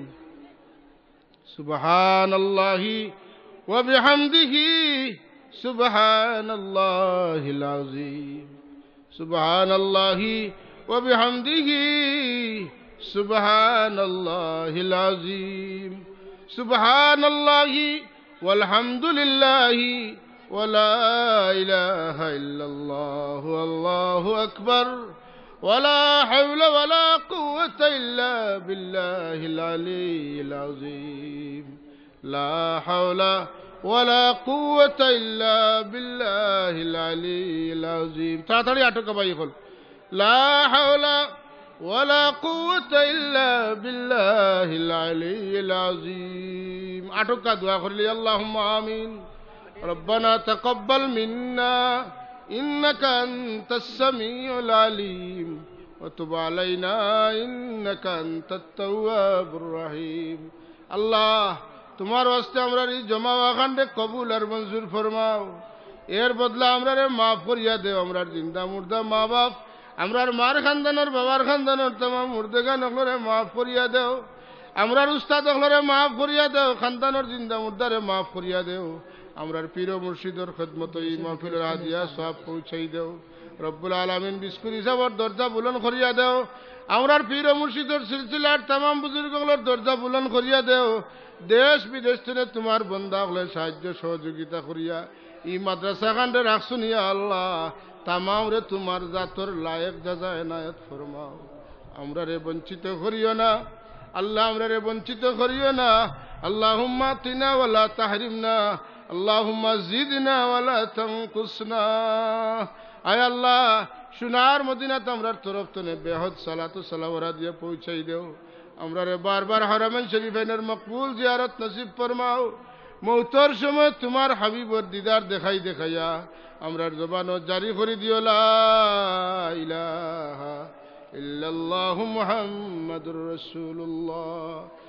সুবহানাল্লাহি ওয়া বিহামদিহি সুবহানাল্লাহিল আযীম সুবহানাল্লাহি ওয়া বিহামদিহি সুবহানাল্লাহিল আযীম সুবহানাল্লাহি ওয়ালহামদুলিল্লাহি ওয়া লা ইলাহা ইল্লাল্লাহু আল্লাহু আকবার ওয়া লা হাওলা ওয়া লা কুওয়াতা ইল্লা বিল্লাহিল আলিয়্যিল আযীম লা হাওলা ওয়া লা কুওয়াতা ইল্লা বিল্লাহিল আলিয়্যিল আযীম তাড়াতাড়ি আটকা ভাই হল লা হাওলা ওয়া লা কুওয়াতা ইল্লা বিল্লাহিল আলিয়্যিল আযীম আটকা দোয়া করলি আল্লাহুম্মা আমিন রব্বানা তাকাব্বাল মিন্না إنك أنت السميع العليم وتب علينا إنك أنت التواب الرحيم আল্লাহ তোমার ওয়াস্তে আমরা এই জমা ওয়াখানরে কবুল আর মঞ্জুর ফরমাও এর বদলা আমরারে মাফ করিয়া দেও আমরার জিন্দা মুর্দা মা বাপ আমরার মার খানদানোর বাবার খানদানোর তামাম মুর্দেগান ওগুলোরে মাফ করিয়া দেও আমরার উস্তাদ ওগুলোরে মাফ করিয়া দেও খানদানোর জিন্দা মুর্দারে মাফ করিয়া দেও আমরার পীর মুর্শিদর খেদমত এই মাহফিলের হাদিয়া সব পৌঁছাই দেও রব্বুল আলামিন বিস্কুট হিসাবর দরজা বুলন্দ করিয়া দেও আমরার পীর মুর্শিদর সিলসিলার তামাম বুজুর্গগুলোর দরজা বুলন্দ করিয়া দেও দেশ বিদেশ থেকে তোমার বন্দা হলে সাহায্য সহযোগিতা করিয়া এই মাদ্রাসা খান্ডে রাখছুনিয়া আল্লাহ তামাম রে তোমার জাতর লায়ক জাজা এনায়েত ফরমাও আমরা রে বঞ্চিত করিও না আল্লাহ আমরা রে বঞ্চিত করিও না আল্লাহুম্মা তিনা ওয়ালা তাহরিমনা আল্লাহুম্মা জিদনা ওয়ালা তানকুসনা আয় আল্লাহ সোনার মদিনাত আমরার তরফ থেকে বেহদ সালাতু সালাওয়াত দিয়ে পৌঁছাই দেও আমরা রে বারবার হারামাইন শরীফাইনের মকবুল জিয়ারত নসিব ফরমাও মৌতর সময় তোমার হাবিবর দিদার দেখাই দেখাইয়া আমরার জবান জারি করে দিও লা ইলাহা ইল্লাল্লাহু মুহাম্মাদুর রাসূলুল্লাহ